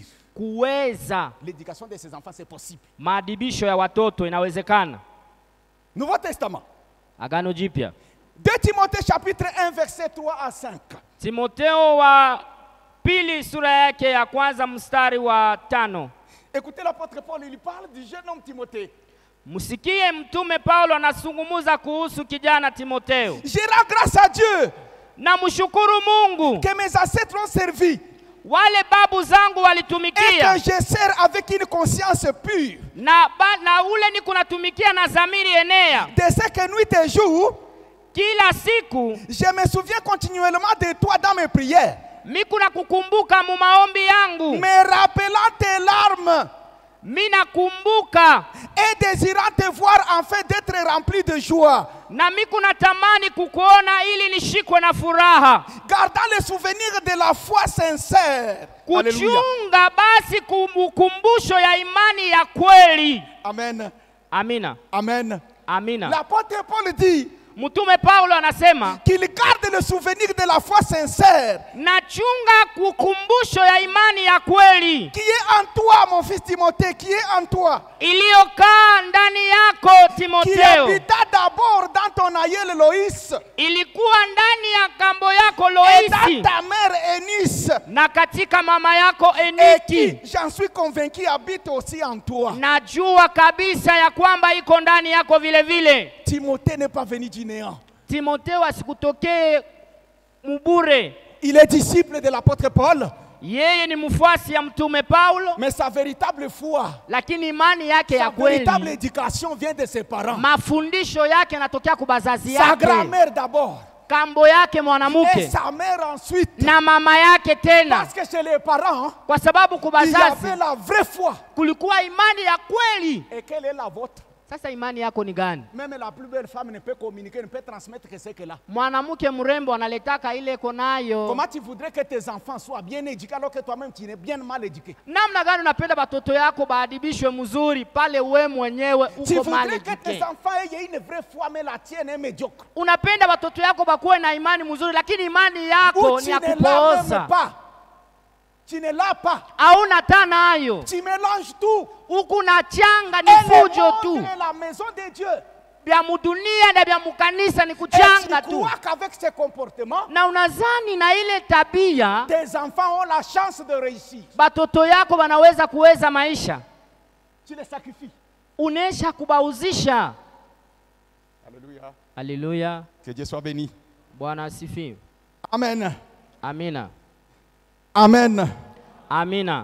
kuweza L'éducation de ses enfants, c'est possible. maadibisho ya watoto inawezekana. Nouveau Testament. Agano jipya. deux Timothée chapitre un, verset trois à cinq. Timoteo wa pili sura yake ya kwanza mstari wa tano. Écoutez l'apôtre Paul, il parle du jeune homme Timothée. Msikie mtume Paulo anazungumza kuhusu kijana Timoteo. Je rends grâce à Dieu Na mshukuru Mungu, que mes ancêtres ont servi wale babu zangu et walitumikia que je sers avec une conscience pure. na, ba, na ule niko natumikia na dhamiri enea. De ce que nuit et jour, Kila siku je me souviens continuellement de toi dans mes prières, miku na kukumbuka mu maombi yangu. me rappelant tes larmes Mi nakumbuka et désirant te voir afin d'être rempli de joie, na miku natamani kukuona ili nishikwe na furaha. gardant le souvenir de la foi sincère. Alléluia. Kuchunga basi kumbukumbushyo ya imani ya kweli. Amen. Amina. Amen. Amina. L'apôtre Paul dit Mtume Paulo anasema qu'il garde le souvenir de la foi sincère nachunga kukumbusho ya imani ya kweli qui est en toi, mon fils Timothée, qui est en toi, iliyokaa ndani yako qui Timoteo, habita d'abord dans ton aïeul Loïs ilikuwa ndani ya kambo yako et Loisi dans ta mère Eunice, na katika mama yako et Eniki. qui, j'en suis convaincu, habite aussi en toi. Najua kabisa ya kwamba iko ndani yako vile vile. Timothée n'est pas venu du néant. Timoteo asikutokee mubure. Il est disciple de l'apôtre Paul, Yeye ni mfuasi ya mtume Paulo, mais sa véritable foi, lakini imani yake sa ya kweli, véritable éducation vient de ses parents. mafundisho yake yanatokea kwa bazazi Sa yake, grand-mère d'abord, kambo yake et mwanamke sa mère ensuite. na mama yake tena, Parce que chez les parents, kwa sababu il y kubazazi avait la vraie foi. kulikuwa imani ya kweli. Et quelle est la vôtre? Sasa imani yako ni gani? Même la plus belle femme ne peut communiquer, ne peut transmettre que ce qu'elle a. Mwanamke mrembo analetaka ile iko nayo. Comment tu voudrais que tes enfants soient bien éduqués alors que toi-même tu es bien mal éduqué? Namna gani unapenda batoto yako baadibishwe mzuri pale we mwenyewe Tu uko mal voudrais que tes eduqué? enfants aient une vraie foi, mais la tienne est médiocre. Unapenda batoto yako bakuwe na imani mzuri, lakini imani yako Ou ni tu ya ne l'as kupooza, même pas. Tu ne l'as pas. hauna taa nayo, Tu mélanges tout. huku na changa Et ni le fujo monde tu. est la maison de Dieu. vya mudunia na vya mukanisa ni Et kuchanga tu tu. crois qu'avec ce comportement, Na unazani na ile tabia tes enfants ont la chance de réussir. batoto yako wanaweza kuweza maisha. Tu les sacrifies. Unesha kubauzisha. Alléluia. Alléluia. Que Dieu soit béni. Bwana asifiwe. Amen. Amina. Amen. Amina.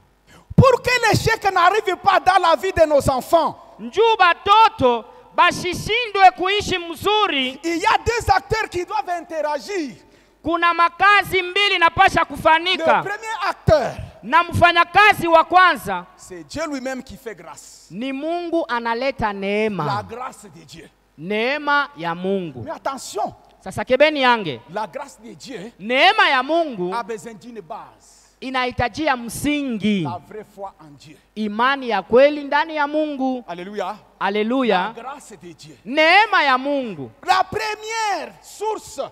Pour que l'échec n'arrive pas dans la vie de nos enfants, Njuu batoto bashishindwe kuishi mzuri, il y a deux acteurs qui doivent interagir. kuna makazi mbili napasha Le kufanika. premier acteur, Na mfanyakazi wa kwanza c'est Dieu lui-même qui fait grâce. ni Mungu analeta La neema. grâce de Dieu. Neema ya Mungu. Mais attention, Sasa kebeni yange, la grâce de Dieu neema ya Mungu a besoin d'une base. inahitajia msingi, La vraie foi en Dieu. imani ya kweli ndani ya Mungu. Alléluia. La Aleluya. grâce de Dieu. Neema ya Mungu. La première source,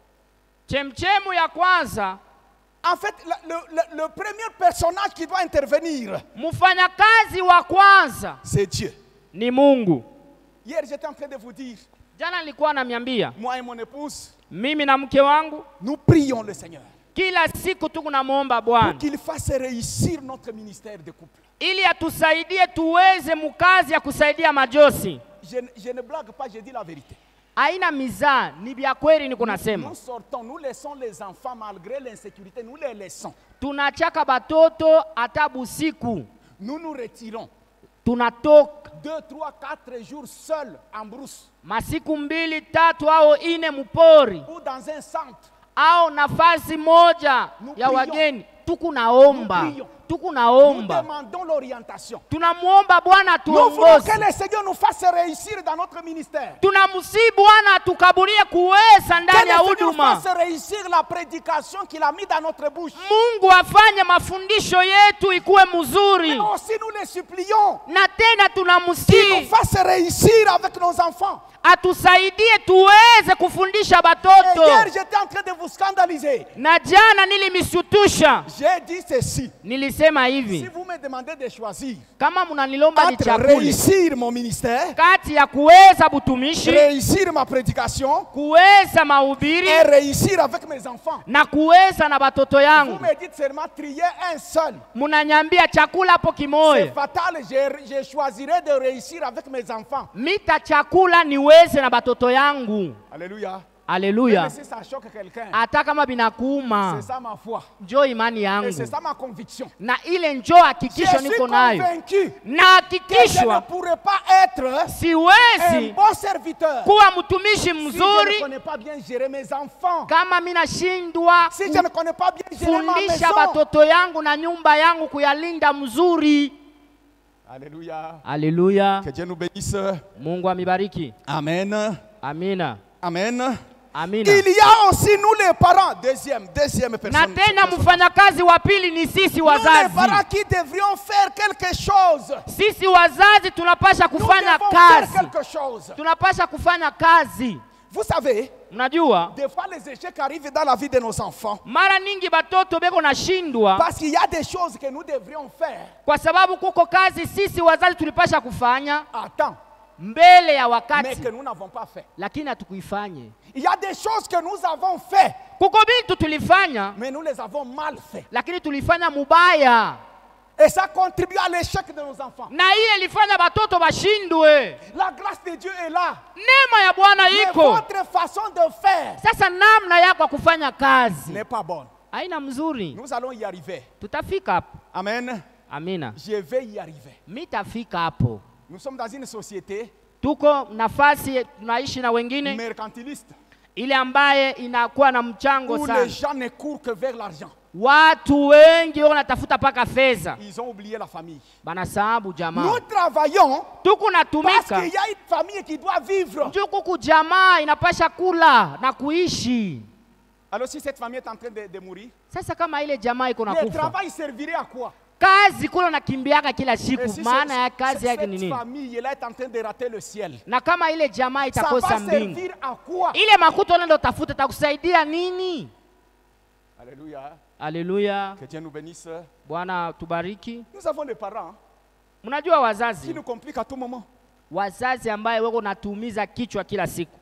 Chemchemu ya kwanza, en fait, le, le- le- le premier personnage qui doit intervenir, mfanyakazi wa kwanza c'est Dieu. ni Mungu. Hier, j'étais en train de vous dire, Jana nilikuwa namiambia moi et mon épouse, mimi na mke wangu nous prions le Seigneur kila siku tu kunamwomba pour Bwana qu'il fasse réussir notre ministère de couple. ili atusaidie tuweze mukazi ya kusaidia majosi. Je, ne- je ne blague pas, je dis la vérité. Haina mizaa, ni vya kweli niko nasema. Nous sortons, nous laissons les enfants malgré l'insécurité, nous les laissons. Tunachaka batoto hata busiku. Nous nous retirons. Tunatoka Deux, trois, quatre jours seuls en brousse masiku mbili tatu au ine mupori ou dans un centre. au nafasi moja Nous ya prions. wageni, tukunaomba Nous prions. Nous tukunaomba, demandons l'orientation. tunamuomba Bwana Nous voulons tuongoze, que le Seigneur nous fasse réussir dans notre ministère. tunamsihi Bwana tukabulie kuweza Que ndani le ya Seigneur huduma. fasse réussir la prédication qu'il a mis dans notre bouche. Mungu afanye mafundisho yetu ikuwe Mais mzuri, aussi nous les supplions na tena qu'il nous tunamsihi fasse réussir avec nos enfants. atusaidie tuweze kufundisha Et batoto. hier, j'étais en train de vous scandaliser. Na jana nilimisutusha, J'ai dit ceci. nilisema Si hivi, vous me demandez de choisir kama mnanilomba entre nichagule réussir mon ministère, kati ya kuweza butumishi, réussir ma prédication kuweza mahubiri et réussir avec mes enfants, na kuweza na batoto vous yangu, me dites seulement trier un seul. munanyambia chakula hapo C'est kimoya, fatal, je, je choisirai de réussir avec mes enfants. mita chakula niweze na batoto yangu. Alléluia. Aleluya. Même si ça choque quelqu'un, Hata kama binakuuma, c'est ça ma foi. njo imani Et yangu, c'est ça ma conviction. na ile njo Je hakikisho suis niko nayo, convaincu na que je ne hakikishwa pourrais pas être un siwezi bon serviteur kuwa mtumishi si je ne mzuri connais pas bien gérer mes enfants. kama mimi nashindwa Si je ne connais pas bien gérer ma kufundisha maison. batoto yangu na nyumba yangu kuyalinda mzuri. Alléluia. Aleluya. Que Dieu nous bénisse. Mungu amibariki. Amen. Amina. Amen. Amina. Il y a aussi nous les parents, deuxième, deuxième Na personne. tena personne. mfanyakazi wa pili ni sisi Nous les wazazi. parents qui devrions faire quelque chose. Sisi wazazi tunapasha Nous kufanya devons faire kazi, quelque chose. tunapasha kufanya kazi. Vous savez, Mnajua des fois les échecs arrivent dans la vie de nos enfants. mara nyingi batoto beko nashindwa Parce qu'il y a des choses que nous devrions faire kwa sababu kuko kazi sisi wazazi tulipasha kufanya à temps, mbele ya mais wakati, que nous n'avons pas fait. lakini hatukuifanye. Il y a des choses que nous avons fait, Kuko vitu tulifanya mais nous les avons mal fait. lakini tulifanya mubaya, Et ça contribue à l'échec de nos enfants. na ile ilifanya batoto bashindwe. La grâce de Dieu est là. Neema ya Bwana Mais iko. votre façon de faire Sasa namna yako ya kufanya kazi n'est pas bonne. haina mzuri. Nous allons y arriver. Tutafika hapo. Amen. Amina. Je vais y arriver. Mitafika hapo. Nous sommes dans une société Tuko nafasi tunaishi na wengine mercantiliste ile ambaye inakuwa na mchango où sana. les gens ne courent que vers l'argent. Watu wengi wanatafuta paka fedha, Ils ont oublié la famille. banasahabu jamaa. Nous travaillons Tuko parce natumika qu'il y a une famille qui doit vivre. ndio kuku jamaa inapasha kula na kuishi. Alors si cette famille est en train de, de mourir, Sasa kama ile jamaa iko le nakufa, travail servirait à quoi? kazi kula nakimbiaka kila Et siku, si maana ya cette, kazi yake ni cette nini? famille là est en train de rater le ciel, Na kama ile jamaa ça itakosa va mbingu, servir à quoi? ile makuta unaenda utafuta takusaidia nini? Alléluia. Aleluya. Que Dieu nous bénisse. Bwana tubariki. Nous avons des parents Mnajua qui wazazi nous compliquent à tout moment. wazazi ambaye weko natuumiza kichwa kila siku.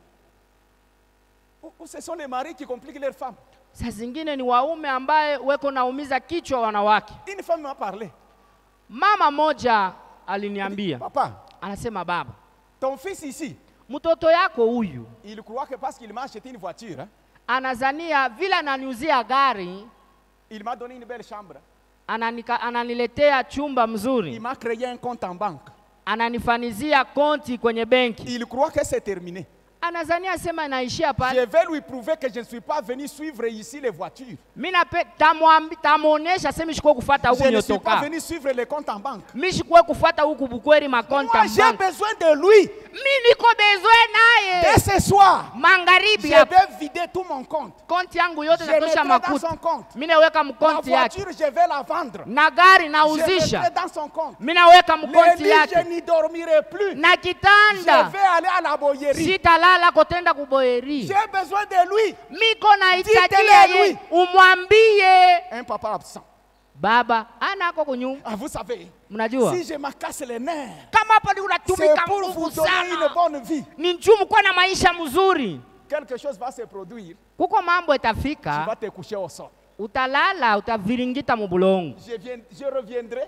Ou, ou ce sont les maris qui compliquent leurs femmes. Saa zingine ni waume ambaye weko naumiza kichwa wanawake. Une femme m'a parlé. Mama moja aliniambia, Papa, anasema baba, ton fils ici, mtoto yako huyu il croit que parce qu'il m'a acheté une voiture, hein, anazania vile ananiuzia gari, il m'a donné une belle chambre, ananika, ananiletea chumba il mzuri, m'a créé un compte en banque. ananifanizia konti kwenye benki. Il croit que c'est terminé. Anazania sema inaishia Je pale. vais lui prouver que je ne suis pas venu suivre ici les voitures. Mimi nape tamwambi tamuonesha sema shikuwe kufuata huku Je ne suis pas nyotoka. venu suivre les comptes en banque. Mimi shikuwe kufuata huku bukweri makonta Moi, j'ai mbank. besoin de lui. Mimi niko bezwe naye. Dès ce soir, Magharibi je hapa. vais vider tout mon compte. Konti yangu yote Je natosha mettrai dans makuta. son compte. Mimi naweka La mkonti yake. voiture, je vais la vendre. Na gari Je nauzisha. mettrai dans son compte. Mimi naweka Le mkonti lit, je yake. n'y dormirai plus. Na Je kitanda vais aller à la boyerie. sitalala kotenda kuboyeri. J'ai besoin de lui. Miko naitakia Dites-le ye lui. umwambie. Un papa absent. Baba ana ako kunyuma. Ah, vous savez, Mnajua? si je me casse les nerfs, Kama hapo ni c'est unatumika pour vous nguvu donner une sana. bonne vie. Ni njumu kuwa na maisha mzuri. Quelque chose va se produire. Kuko mambo Tu vas itafika, te coucher au sol. utalala, utaviringita mubulongo. Je, viens, je reviendrai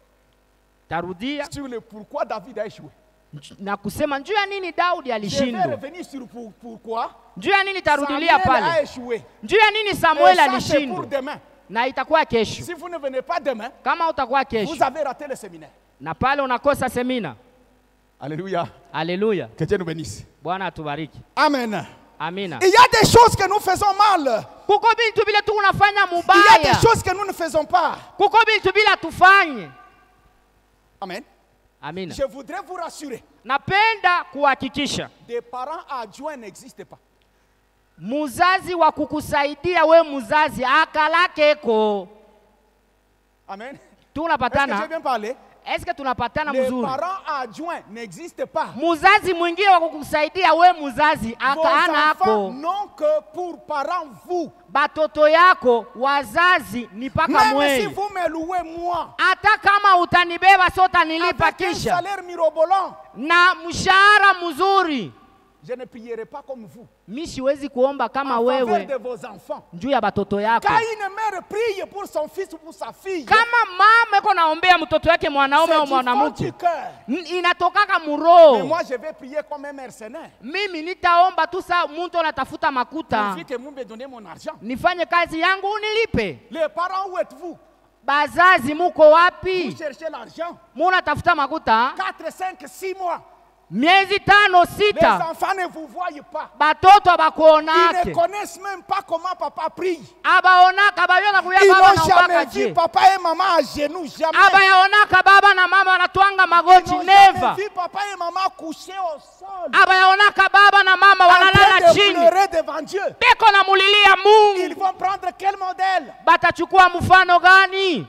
Tarudia sur le pourquoi David a échoué. na kusema njuu ya nini Daudi Je vais alishindwa. revenir sur pour, pourquoi Njuu ya nini tarudilia Samuel a pale. échoué. Njuu ya nini Et Samuel ça, c'est pour alishindwa. demain. Na itakuwa kesho. Si vous ne venez pas demain, Kama utakuwa vous kesho avez raté le séminaire. na pale unakosa semina. Alléluia. Haleluya. Que Dieu nous bénisse. Bwana atubariki. Amen. Amina. Il y a des choses que nous faisons mal. Kuko bintu bile tu unafanya Il y a des mubaya. choses que nous ne faisons pas. Kuko bintu bila tufanye. Amen. Amina. Je voudrais vous rassurer. Napenda kuhakikisha Des parents adjoints n'existent pas. muzazi wa kukusaidia we muzazi akalakeko. Amen. Est-ce que j'ai Tunapatana? bien parlé? Eske tunapatana Les mzuri? parents adjoints n'existent pas. Muzazi mwingine wa kukusaidia we muzazi Vos akaana enfants ako. n'ont que pour parents vous. Batoto yako wazazi ni paka Même si mwei. vous me louez moi, Hata kama utanibeba so utanilipa avec un kisha salaire mirobolant, na mshahara mzuri, je ne prierai pas comme vous. mi siwezi kuomba kama En faveur wewe de vos enfants. juu ya batoto yako. Quand une mère prie pour son fils ou pour sa fille, Kama mama iko naombea mtoto wake mwanaume c'est au du fond mwanamke, du cœur. N- inatokaka Mais muroho. moi, je vais prier comme un mercenaire. Mimi nitaomba tu saa mtu anatafuta makuta, Pourvu que vous me donnez mon argent. nifanye kazi yangu unilipe. Les parents, où êtes-vous? Bazazi muko Vous wapi? cherchez l'argent. Munatafuta makuta quatre, cinq, six mois. miezi tano Les sita, enfants ne vous voient pas. batoto Ils ne abakuonake, connaissent même pas comment papa prie. abaonaka abayona kuya Ils baba n'ont na jamais ubaka vu je, papa et maman à genoux. Jamais. abayaonaka baba na mama wanatwanga Ils magoti, n'ont jamais neva. vu papa et maman couchés au sol. Abayaonaka baba na mama En wanalala train de chini, pleurer devant Dieu. beko na mulilia Ils Mungu. vont prendre quel modèle? Batachukua mfano gani?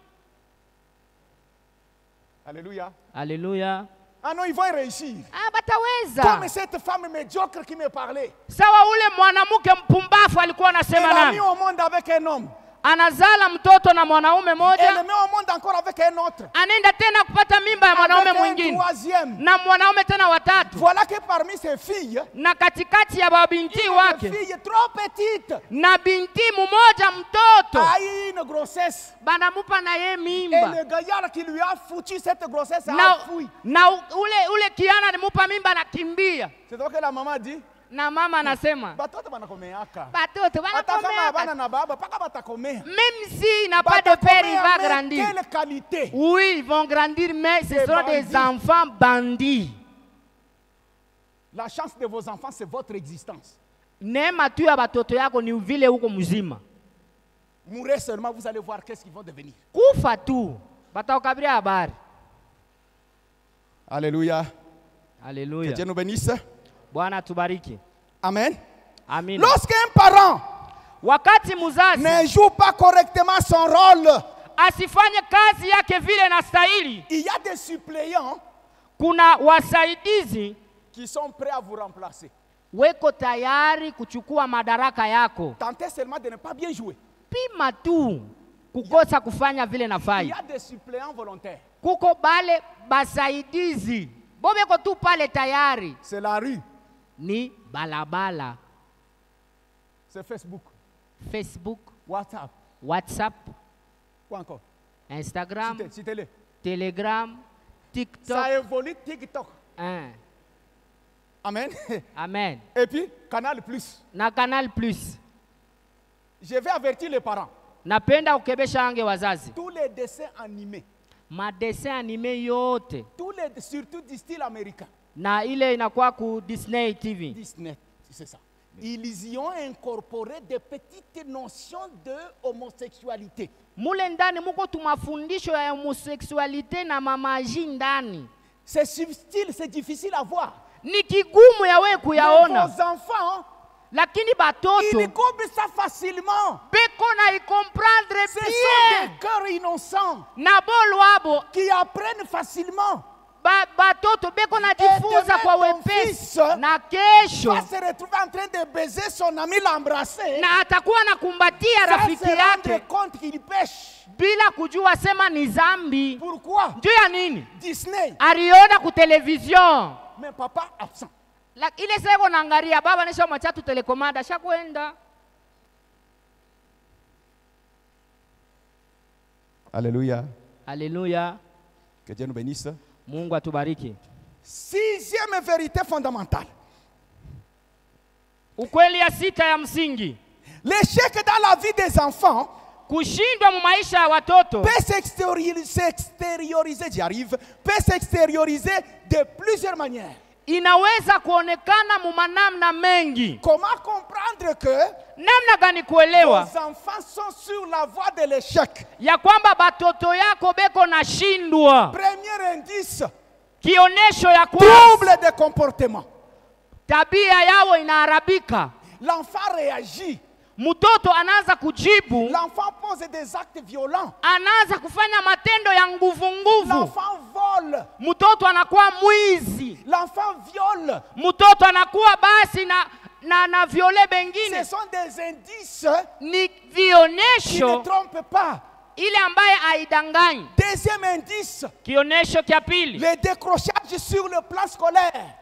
Alléluia. Haleluya. Ah non, ils vont réussir. Ah, bataweza. Comme cette femme médiocre qui me parlait. Sawa ule mwanamke mpumbafu alikuwa Elle anasema a mis nani? au monde avec un homme. Anazala mtoto na mwanaume Elle moja, le met au monde encore avec un autre. anaenda tena kupata mimba ya mwanaume Avec un mwingine troisième. na mwanaume tena watatu, Voilà que parmi ces filles, na katikati ya babinti une wake fille trop petite na binti mmoja mtoto a eu une grossesse. banamupa na ye Et mimba le gaillard qui lui a foutu cette grossesse a na, fui. na u- ule ule kiana alimupa mimba anakimbia, C'est donc que la maman dit, na mama anasema batoto banakomeaka. batoto Hata kama banakomea bana na baba, paka batakomea. même si n'a pas de père, il va Batakomea, mais grandir. quelle qualité. Oui, ils vont grandir, mais ce Des seront des bandits. enfants bandits. La chance de vos enfants, c'est votre existence. Neema tu ya batoto yako ni vile huko mzima. Mourrez seulement, vous allez voir qu'est-ce qu'ils vont devenir. Kufa tu bataukabiria habari. Alléluia. Que Haleluya. Dieu nous bénisse. Bwana tubariki. Amen. Amina. Lorsqu'un parent Wakati muzazi ne joue pas correctement son rôle, asifanye kazi yake vile na stahili, il y a des suppléants kuna wasaidizi qui sont prêts à vous remplacer. weko tayari kuchukua madaraka yako. Tentez seulement de ne pas bien jouer. Pima tu kukosa kufanya vile Il y nafai. a des suppléants volontaires. Kuko bale basaidizi bobeko tu pale tayari. C'est la rue. Ni balabala. C'est Facebook. Facebook, WhatsApp. WhatsApp, Quoi encore? Instagram, Citez- Citez-les. Telegram, TikTok. Ça évolue TikTok. Hein. Amen. Amen. Et puis, Canal Plus. Na Canal Plus. Je vais avertir les parents. Napenda ukebesha ange wazazi. Tous les dessins animés, Madessin anime yote. tous les, surtout du style américain, Na ile inakuwa ku Disney T V. Disney, c'est ça. Ils y ont incorporé des petites notions de homosexualité. Mule ndani muko tumafundisho ya homosexualite na mamaji ndani. C'est subtil, c'est difficile à voir. Ni kigumu ya we Mais kuyaona. vos enfants, Lakini batoto ils comprennent ça facilement. beko na ikomprendre Ce sont bien. des cœurs innocents Na bolwabo qui apprennent facilement. ba, batoto beko na jifunza demain, kwa ton wepesi. fils Na kesho Va se retrouver en train de baiser son ami, l'embrasser, na atakuwa na kumbatia sans rafiki se rendre yake compte qu'il pêche. bila kujua sema ni zambi. Pourquoi? Juu ya nini? Disney. Aliona ku television. Mais papa absent. La, ile seko naangalia baba nisha machatu telekomanda shakwenda. Alléluia. Haleluya. Que Dieu nous bénisse. Mungu atubariki. Sixième vérité fondamentale. Ukweli ya sita ya msingi. L'échec dans la vie des enfants Kushindwa mu maisha ya watoto peut s'extérioriser, s'extérioriser, j'y arrive, peut s'extérioriser de plusieurs manières. inaweza kuonekana mu manamna mengi. Comment comprendre que Namna gani kuelewa vos enfants sont sur la voie de l'échec? ya kwamba batoto yako beko na shindwa? Premier indice, Kionesho ya kwanza, trouble de comportement. tabia yao inaharabika. L'enfant réagit. Mtoto anaanza kujibu, L'enfant pose des actes violents. anaanza kufanya matendo ya nguvu nguvu. L'enfant vole. Mtoto anakuwa mwizi. L'enfant viole. Mtoto anakuwa basi na na, na viole Ce bengine. sont des indices Ni qui ne vionesho trompent pas. ile ambaye haidanganyi. Deuxième indice, Kionesho kia pili, le décrochage sur le plan scolaire.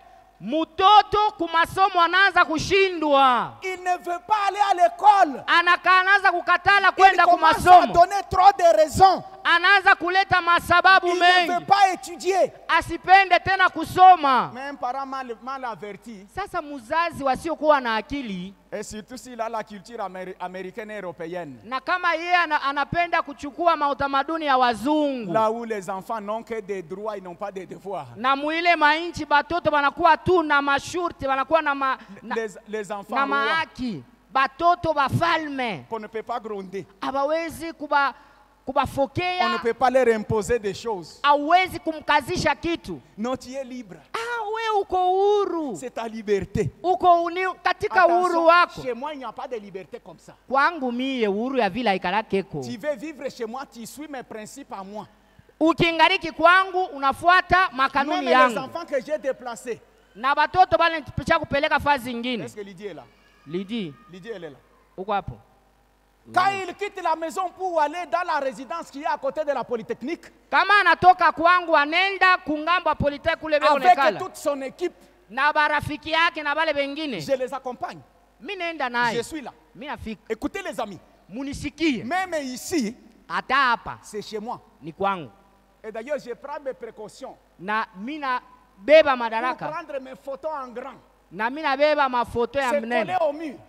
mtoto kumasomo anaanza kushindwa, Il ne veut pas aller à l'école. anakaa anaanza kukatala Il kwenda commence à kumasomo, donner trop de raisons. anaanza kuleta masababu Il ne veut mengi, pas étudier. asipende tena kusoma. Mais un parent mal, mal averti, Sasa muzazi wasiokuwa na akili, et surtout s'il a la culture améri- américaine et européenne, na kama yeye ana, anapenda kuchukua mautamaduni ya wazungu, là où les enfants n'ont que des droits, ils n'ont pas de devoirs. na muile mainchi batoto banakuwa tu na mashurti, banakuwa na, ma, na, Les, les enfants na rois mahaki. Batoto bafalme qu'on ne peut pas gronder. hawawezi kuba On ne kubafokea, peut pas leur imposer des choses. hawezi kumkazisha kitu. Non, tu es libre. Ah, we uko huru, C'est ta liberté. uko uni, katika uhuru Attention, wako. chez moi, il n'y a pas de liberté comme ça. Kwangu mie uhuru ya vila ikalakeko. Tu veux vivre chez moi, tu suis mes principes à moi. Ukiingariki kwangu unafuata Même makanuni les yangu. enfants que j'ai déplacés. Na batoto bale nipicha kupeleka fazi nyingine. Est-ce que Lydie est là? Lidi, Lydie, elle est là. uko hapo? Quand il quitte la maison pour aller dans la résidence qui est à côté de la Polytechnique, Kama anatoka kwangu anenda kungamba polite kule beko avec nekala. toute son équipe, Na barafiki yake na bale bengine. je les accompagne. Mi naenda Je naye. suis là. Mi nafika. Écoutez les amis, Munisikie. même ici, Hata hapa c'est chez moi. ni kwangu. Et d'ailleurs, je prends mes précautions Na mina beba pour madaraka. prendre mes photos en grand. Na mina beba mafoto ya C'est collé mnene. au mur.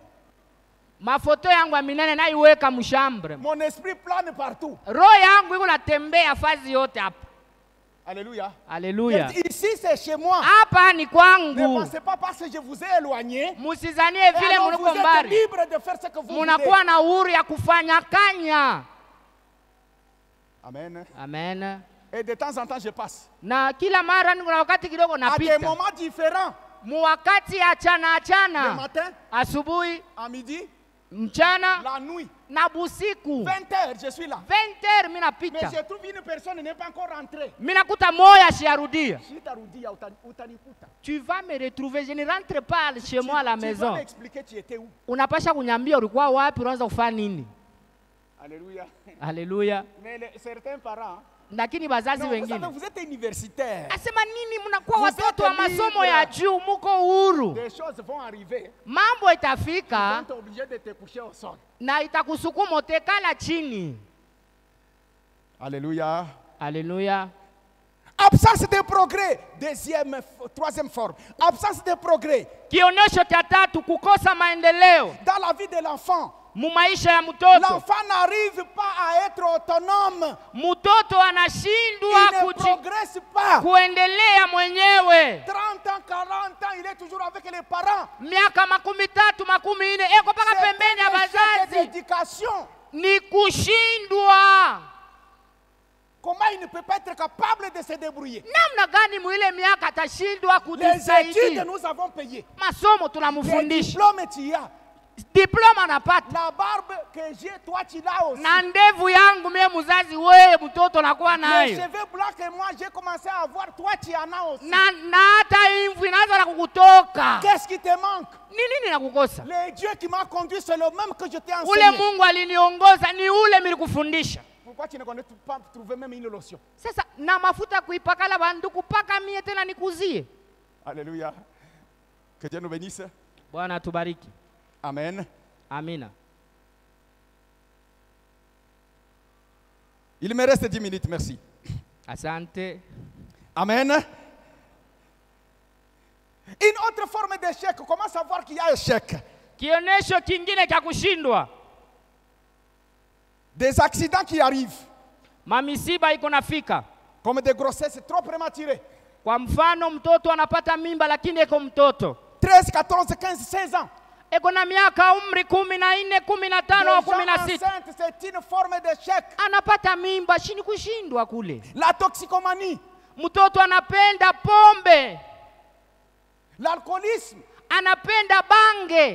Mafoto yangu ya minene naiweka mshambre. Mon esprit plane partout. Roho yangu iko natembea fazi yote hapa. Alléluia. Haleluya. Et ici, c'est chez moi. Hapa ni Ne kwangu. pensez pas parce que je vous ai éloigné. Musizanie Et vile alors vous mliko êtes mbali. libre de faire ce que vous voulez. Munakuwa na uhuru ya kufanya kanya. Amen. Amen. Et de temps en temps, je passe. Na kila mara niko na wakati kidogo À des napita. moments différents. Mu wakati achana Le achana. matin, Asubuhi, à midi, mchana la nuit. na busiku. vingt heures, je suis là. vingt heures mimi Mais napita. je trouve une personne qui n'est pas encore rentrée. Mimi nakuta moya shiarudia. Shitarudia, utani- utanikuta. Tu vas me retrouver, je ne rentre pas chez moi à la Tu vas maison. m'expliquer tu étais où. Unapasha kunyambia ulikuwa wapi, unaanza kufanya nini? Alléluia. Haleluya. Mais les- certains parents, Lakini bazazi Non, vous, savez, wengine vous êtes universitaire. asema nini, mnakuwa Vous watoto wa êtes masomo libre. ya juu, muko huru, Des choses vont arriver. mambo Ils itafika vont t'obliger de te coucher au sol. na itakusukuma utekala chini. Alléluia. Haleluya. Absence de progrès. Deuxième, troisième forme. Absence de progrès. Kionyesho cha tatu, kukosa maendeleo Dans la vie de l'enfant, mu maisha ya mtoto. l'enfant n'arrive pas à être autonome. Mtoto Il anashindwa ne kuji- progresse pas. kuendelea mwenyewe. trente ans, quarante ans, il est toujours avec les parents. Miaka makumi tatu makumi ine eko paka C'est pembeni ya un échec bazazi, d'éducation. ni kushindwa. Comment il ne peut pas être capable de se débrouiller? Namna gani mwile miaka atashindwa Les études, kujisaidia? nous avons payé. Masomo Les tunamfundisha, diplômes, tu y as. diploma anapata, La barbe que j'ai, toi, tu l'as aussi. na ndevu yangu mie muzazi, wewe mtoto nakuwa Les nayo, cheveux blancs que moi, j'ai commencé à avoir, toi, tu en as aussi. na na hata imvu inaanza na kukutoka. Qu'est-ce qui te manque? Ni nini nakukosa? Le Dieu qui m'a conduit, c'est le même que je t'ai Ule enseigné. Mungu aliniongoza ni ule milikufundisha. Pourquoi tu ne connais pas trouver même une lotion? Sasa na mafuta kuipakala banduku paka mie tena nikuzie. Alléluia. Que Dieu nous bénisse. Bwana atubariki. Amen. Amina. Il me reste dix minutes, merci. Asante. Amen. Une autre forme d'échec, comment savoir qu'il y a échec? Kionesho kingine cha kushindwa, Des accidents qui arrivent, mamisiba iko nafika. comme des grossesses trop prématurées. Kwa mfano mtoto anapata mimba lakini eko mtoto treize, quatorze, quinze, seize ans. eko na miaka umri kumi na nne kumi na tano au kumi na Déjà sita enceinte, c'est une forme d'échec. anapata mimba, shini kushindwa kule. La toxicomanie, Mtoto anapenda pombe, l'alcoolisme, anapenda bange,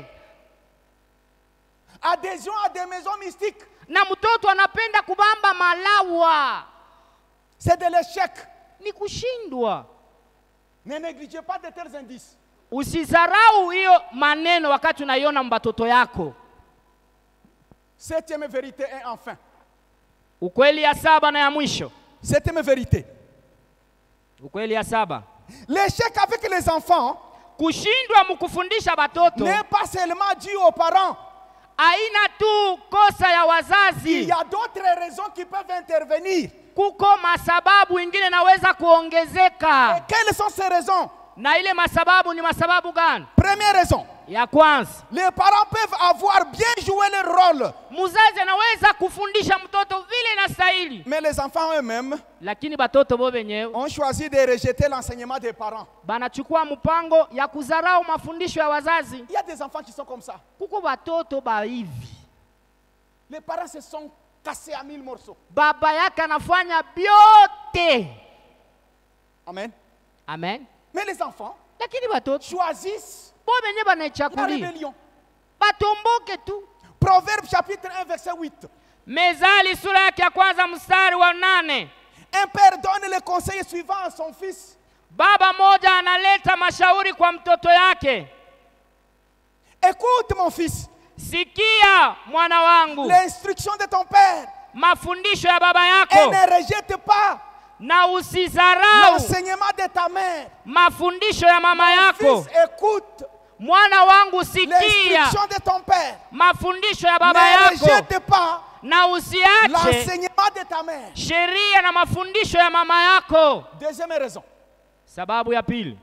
adhésion à des maisons mystiques, na mtoto anapenda kubamba malawa, c'est de l'échec. ni kushindwa. Ne négligez pas de tels indices. Usizarau hiyo maneno wakati unaiona mbatoto yako. Septième vérité et enfin. Ukweli ya saba na ya mwisho. Septième vérité. Ukweli ya saba. L'échec avec les enfants Kushindwa mukufundisha batoto n'est pas seulement dû aux parents. aina tu kosa ya Il wazazi. y a d'autres raisons qui peuvent intervenir. Kuko masababu ingine naweza Et kuongezeka. quelles sont ces raisons? Na ile masababu ni masababu gani? Première raison. Ya kwanza, Les parents peuvent avoir bien joué leur rôle, muzazi anaweza kufundisha mtoto vile inastahili, mais les enfants eux-mêmes lakini batoto bo benyewe ont choisi de rejeter l'enseignement des parents. banachukua mpango ya kuzarau mafundisho ya wazazi. Il y a des enfants qui sont comme ça. Kuko batoto ba hivi, Les parents se sont cassés à mille morceaux. baba yake anafanya byote. Amen. Amen. Mais les enfants Lakini batoto choisissent bo benyewe la banaichakulia, rébellion. batomboke tu. Proverbe chapitre un verset huit. Mezali sura yake ya kwanza mstari wa nane. Un père donne le conseil suivant à son fils. Baba moja analeta mashauri kwa mtoto yake. Écoute mon fils, Sikia mwana wangu, l'instruction de ton père mafundisho ya baba et yako, ne rejette pas na usizarau l'enseignement de ta mère. mafundisho ya mama yako. Fils, écoute Mwana wangu, sikia l'instruction de ton père. mafundisho ya baba Ne yako, rejette pas na usiache l'enseignement de ta mère. sheria na mafundisho ya mama yako. Deuxième raison Sababu ya pili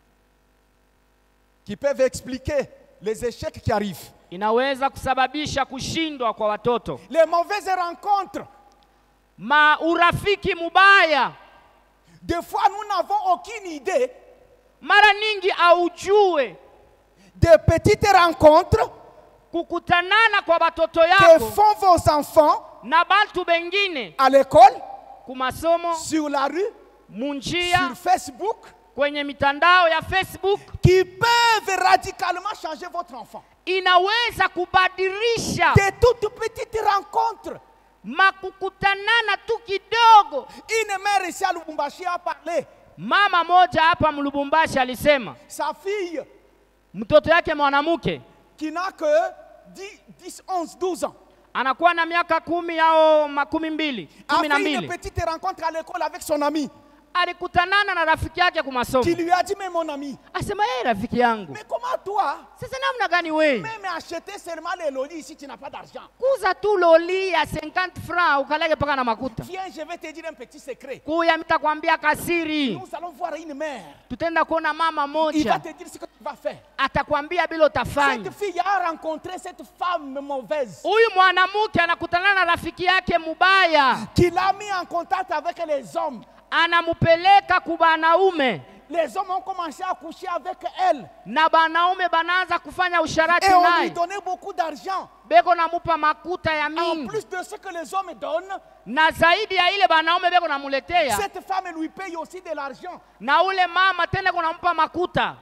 qui peuvent expliquer les échecs qui arrivent. inaweza kusababisha kushindwa kwa watoto, Les mauvaises rencontres. ma urafiki mubaya. Des fois, nous n'avons aucune idée Mara nyingi aujue des petites rencontres kukutanana kwa batoto que yako font vos enfants na bantu bengine à l'école, kumasomo, sur la rue, munjia, sur Facebook, kwenye mitandao ya Facebook, qui peuvent radicalement changer votre enfant. inaweza kubadilisha Des toutes petites rencontres. makukutanana tu kidogo. Une mère ici à Lubumbashi a parlé. Mama moja hapa Mlubumbashi alisema Sa fille, mtoto yake mwanamke qui n'a que dix, dix, onze, douze ans, anakuwa na miaka kumi au makumi mbili, a kumi na fait une mbili. petite rencontre à l'école avec son ami. Alikutanana na rafiki yake kwa masomo. Qui lui a dit, mais mon ami, Asema yeye rafiki yangu, mais comment toi, sasa namna gani wewe même acheter seulement les lolis ici, tu n'as pas d'argent. kuza tu loli ya cinquante francs ukalage paka na makuta? Viens, je vais te dire un petit secret. Kuya mitakwambia kasiri. Nous allons voir une mère. Tutenda kuona mama Il va moja te dire ce que tu vas faire. atakwambia bila utafanya. Cette fille a rencontré cette femme mauvaise Huyu mwanamke anakutana na rafiki yake mubaya, qui l'a mis en contact avec les hommes. anamupeleka kubanaume Les hommes ont commencé à coucher avec elle na banaume banaanza kufanya usharati et on lui naye, donnait beaucoup d'argent. beko namupa makuta ya En mingi, plus de ce que les hommes donnent, na zaidi ya ile banaume beko namuletea, cette femme lui paye aussi de l'argent. na ule mama tena kunampa makuta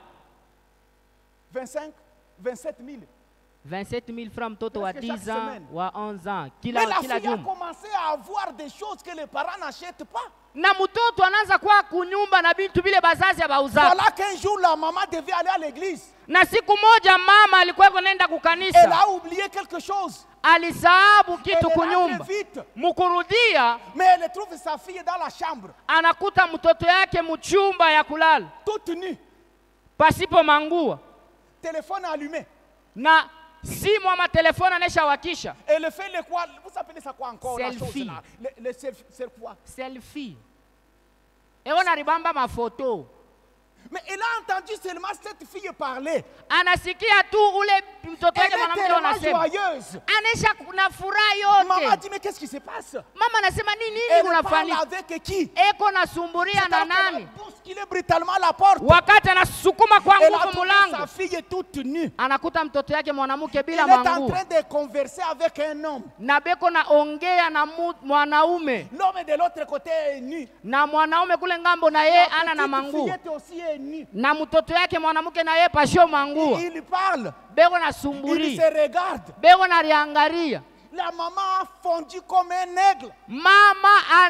vingt-cinq, vingt-sept mille. vingt-sept mille francs mtoto wa Presque chaque dix ans semaine. wa onze ans Mais kila la kila fille a juma, commencé à avoir des choses que les parents n'achètent pas. na mtoto anaanza kwa kunyumba na bintu vile bazazi abauza. Voilà qu'un jour, la maman devait aller à l'église. Na siku moja mama alikuwa kwenda Elle kukanisa, a oublié quelque chose. alisahabu Elle kitu est rentrée kunyumba. vite. Mukurudia Mais elle trouve sa fille dans la chambre, anakuta mtoto yake mchumba ya kulala toute nue, pasipo mangua, téléphone allumé. na simu ama telefoni anesha wakisha. Elle fait le quoi? Vous appelez ça quoi encore la chose Selfie. là? Le, le selfie, c'est quoi? Selfie eona ribamba mafoto, Mais elle a entendu seulement cette fille parler. anasikia tu ule mtoto Elle yake est mwanamke tellement anasema, joyeuse. anesha kuna furaha Maman yote. dit, mais qu'est-ce qui se passe? Mama anasema nini nini Elle parle unafanya? avec qui? Eko nasumburia na C'est-à-dire qu'elle nani? a bousculé brutalement la porte. Wakati anasukuma kwa Elle a nguvu trouvé sa mulango, fille toute nue. anakuta mtoto yake mwanamke Elle bila est en manguo, train de converser avec un homme. na beko naongea na mu- mwanaume, L'homme de l'autre côté est nu. na mwanaume kule ngambo na ye ana na La manguo, petite fillette aussi est nue. na mtoto yake mwanamke na ye pasho manguo, Il parle. beko Il nasumburi, se regarde. beko naliangalia. La maman a fondu comme un aigle. Mama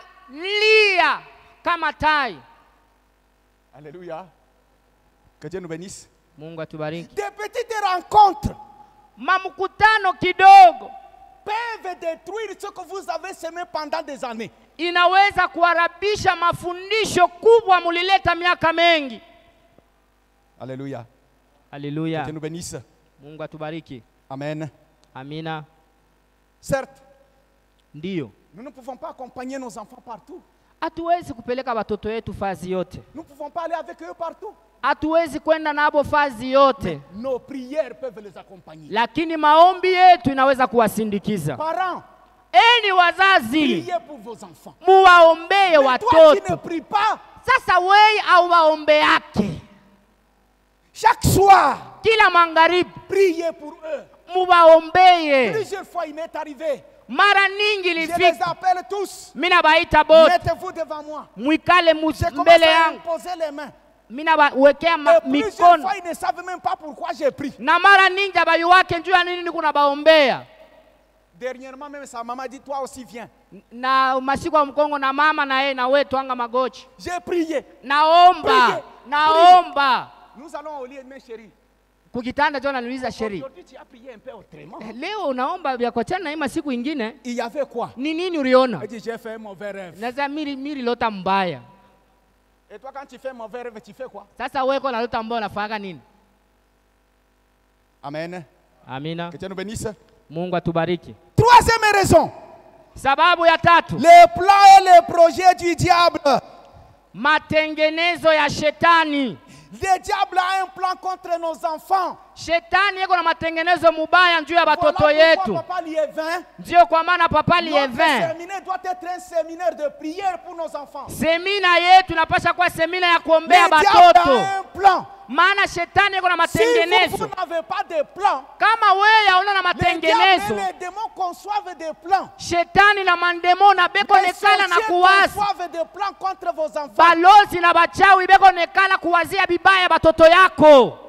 analia kama tai. Alléluia. Que Dieu nous bénisse. Mungu atubariki. Des petites rencontres Mamkutano kidogo peuvent détruire ce que vous avez semé pendant des années. inaweza kuharibisha mafundisho kubwa mulileta miaka mengi. Alléluia. Que Haleluya. Dieu nous bénisse. Mungu atubariki. Amen. Amina. Certes, Ndiyo, nous ne pouvons pas accompagner nos enfants partout. hatuwezi kupeleka watoto wetu fazi yote, Nous ne pouvons pas aller avec eux partout. hatuwezi kwenda nabo fazi yote, Nos prières peuvent les accompagner. lakini maombi yetu inaweza kuwasindikiza. Parents, Eni wazazi, priez pour vos enfants. muwaombee Mais toi qui ne watoto. pries pas, Sasa wei au waombe yake chaque soir, kila magharibi, priez pour eux. muwaombee. Plusieurs fois, il m'est arrivé. Mara nyingi Je les ilifika, appelle tous. mina baita bote, Mettez-vous devant moi. mwikale mu- Je commence mbele à yangu, imposer les mains. mina bawekea ma- Et plusieurs mikono, fois, ils ne savent même pas pourquoi j'ai pris. na mara nyingi abayuwake njuu ya nini niko nabaombea. Dernièrement, même sa maman dit, toi aussi viens. Na masiku ya mkongo na mama na yeye na wewe twanga magochi, J'ai prié. naomba Priez. naomba Nous allons au lit, mes chéris. kukitanda jo naniuliza sheri, Aujourd'hui, tu as prié un peu autrement. leo unaomba vya kuachana na hii masiku ingine Il y avait quoi? ni nini uliona? Il dit, j'ai fait un mauvais rêve. Naza miri miri lota mbaya. Et toi, quand tu fais un mauvais rêve, tu fais quoi? Sasa wewe kwa lota mbaya unafanya nini? Amen. Amina. Que Dieu nous bénisse. Mungu atubariki. Troisième raison. Sababu ya tatu, Les plans et les projets du diable. matengenezo ya shetani. Le diable a un plan contre nos enfants. Shetani yeko na matengenezo mubaya juu ya batoto Voilà yetu. pourquoi papa Liévin, Ndio kwa maana papa notre Liévin, séminaire doit être un séminaire de prière pour nos enfants. semina yetu inapasha kuwa semina ya Le kuombea diable batoto, a un plan. maana shetani yeko na Si vous, matengenezo. vous n'avez pas de plan, Kama wewe hauna na les diables et matengenezo, les démons conçoivent des plans. shetani na mandemo na beko Les nekala na sorciers kuwaza, conçoivent des plans contre vos enfants. balozi na bachawi beko nekala kuwazia bibaya batoto yako.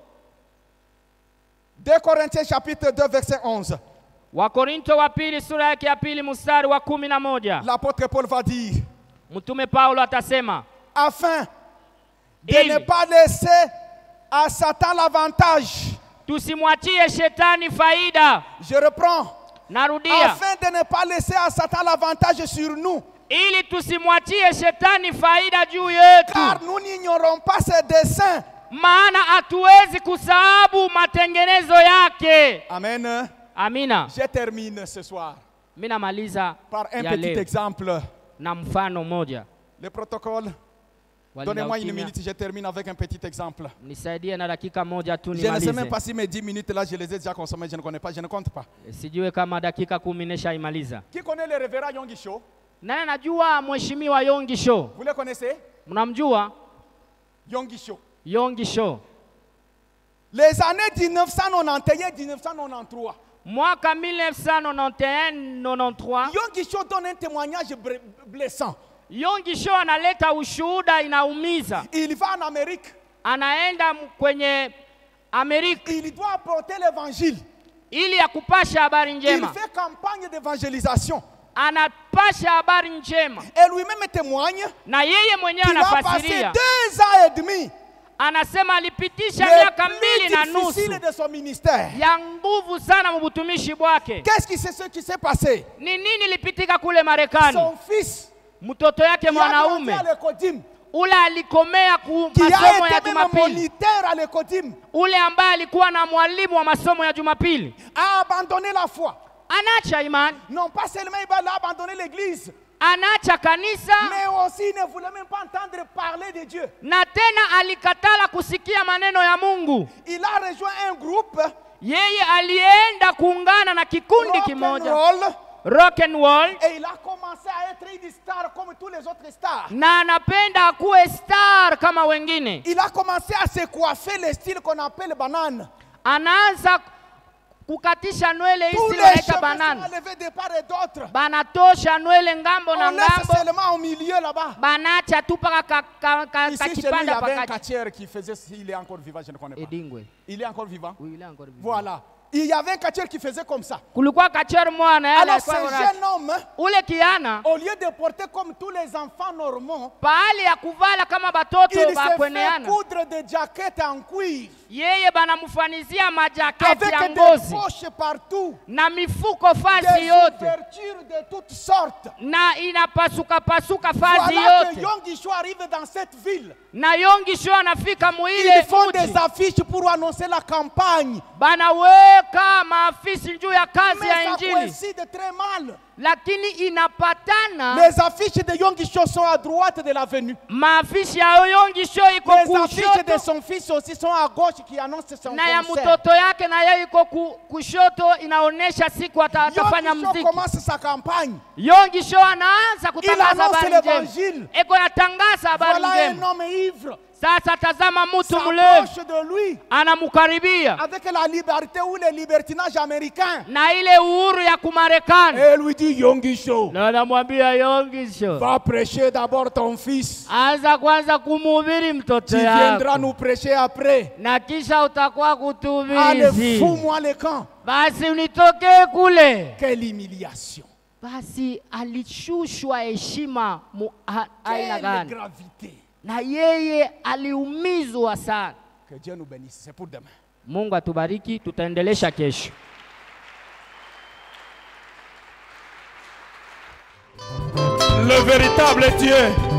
deux Corinthiens chapitre deux verset onze. Wakorinto wa pili sura yake ya pili mstari wa kumi na moja. L'apôtre Paul va dire, Mtume Paulo atasema, afin de Il. ne pas laisser à Satan l'avantage. tusimwachie shetani faida. Je reprends. Narudia, afin de ne pas laisser à Satan l'avantage sur nous. ili tusimwachie shetani faida juu yetu, Car nous n'ignorons pas ses desseins. maana hatuwezi kusahabu matengenezo yake. Amen. Amina. Je termine ce soir Mimi namaliza par un ya petit leo exemple. na mfano moja. Le protocole. Walinda Donnez-moi une ukimya, minute, je termine avec un petit exemple. nisaidie na dakika moja tu Je ne sais même nimalize. pas si mes dix minutes là, je les ai déjà consommées, je ne connais pas, je ne compte pas. Sijue kama dakika kumi nishaimaliza. Qui connaît le révérend Yonggi Cho? Nani anajua mheshimiwa Yonggi Cho? Vous le connaissez? Mnamjua Yonggi Cho. Yonggi Cho? Les années mille neuf cent quatre-vingt-onze mille neuf cent quatre-vingt-treize. Mwaka mille neuf cent quatre-vingt-onze quatre-vingt-treize, Yonggi Cho donne un témoignage br- blessant. Yonggi Cho analeta ushuhuda inaumiza. Il va en Amérique. Anaenda m- kwenye Amerika Il doit apporter l'évangile. ili ya kupasha habari Il njema. fait campagne d'évangélisation. Anapasha habari njema Et lui-même témoigne na yeye mwenyewe qu'il a passé anafasiria. deux ans et demi. Anasema alipitisha Le miaka plus mbili na nusu difficile de son ministère. ya nguvu sana mubutumishi bwake. Qu'est-ce qui c'est ce qui s'est passé? Ni nini ilipitika kule Marekani? Son fils, Mtoto yake qui a grandi mwanaume à l'Ecodim, ule alikomea ku qui a masomo ya été même Jumapili, moniteur à l'Ecodim, ule ambaye alikuwa na mwalimu wa masomo ya Jumapili, a abandonné la foi. anaacha imani, Non pas seulement il a abandonné l'église, anaacha kanisa, mais aussi il ne voulait même pas entendre parler de Dieu. na tena alikatala kusikia maneno ya Mungu. Il a rejoint un groupe Yeye alienda kuungana na kikundi kimoja rock'n'roll rock and roll, et il a commencé à être une star comme tous les autres stars. na anapenda akuwe star kama wengine. Il a commencé à se coiffer le style qu'on appelle banane. Anaanza kukatisha nywele Tous hizi les wanaita cheveux banana, sont levés de part et d'autre. banatosha nywele ngambo na On laisse ngambo, seulement au milieu là-bas. banacha tu paka ka, ka, ka, Ici, chez lui, il y kakipanda avait un pakachi. catcheur qui faisait, il est encore vivant, je ne connais pas. Edingwe. Il est encore vivant. Oui, il est encore vivant. Voilà. Il y avait un catcheur qui faisait comme ça. Kulikuwa kachero mwana yale Alors, alikuwa ce anacho. jeune homme, Ule kiana au lieu de porter comme tous les enfants normaux, pahali ya kuvala kama batoto il s'est fait bakweneana, coudre des jaquettes en cuir yeye banamfanizia majaketi avec ya des ngozi poches partout, na mifuko fazi des yote ouvertures de toutes sortes. na inapasuka pasuka fazi Voilà que yote, Yonggi Cho arrive dans cette ville. na Yonggi Cho anafika Ils muile font mji, des affiches pour annoncer la campagne. banaweka maafisi juu ya kazi Mais ya ça injili, coïncide très mal. lakini inapatana Les affiches de Yonggi Cho sont à droite de l'avenue. maafishi ya Yonggi Cho iko Les affiches de kushoto son fils aussi sont à gauche qui annoncent son na ya concert. mtoto yake na yeye iko ku, kushoto inaonesha siku ata- atafanya Yonggi Cho mziki. commence sa campagne. Yonggi Cho anaanza Il kutangaza annonce habari njema, l'évangile. eko natangaza habari Voilà un njema. homme ivre. Sasa tazama mtu mlevi S'approche de lui anamkaribia avec la liberté ou le libertinage américain. na ile uhuru ya Kumarekani, Et lui dit, Yonggi Cho, na anamwambia Yonggi Cho, va prêcher d'abord ton fils. anza kwanza kumhubiri mtoto Tu viendras yako nous prêcher après. na kisha utakuwa Allez, kutuhubiri. fous-moi le camp. Basi unitokee kule. Quelle humiliation. Basi alishushwa heshima mu a- aina Quelle gani, gravité. na yeye aliumizwa sana. Que Dieu nous bénisse. C'est pour demain. Mungu atubariki, tutaendelesha kesho. Le véritable Dieu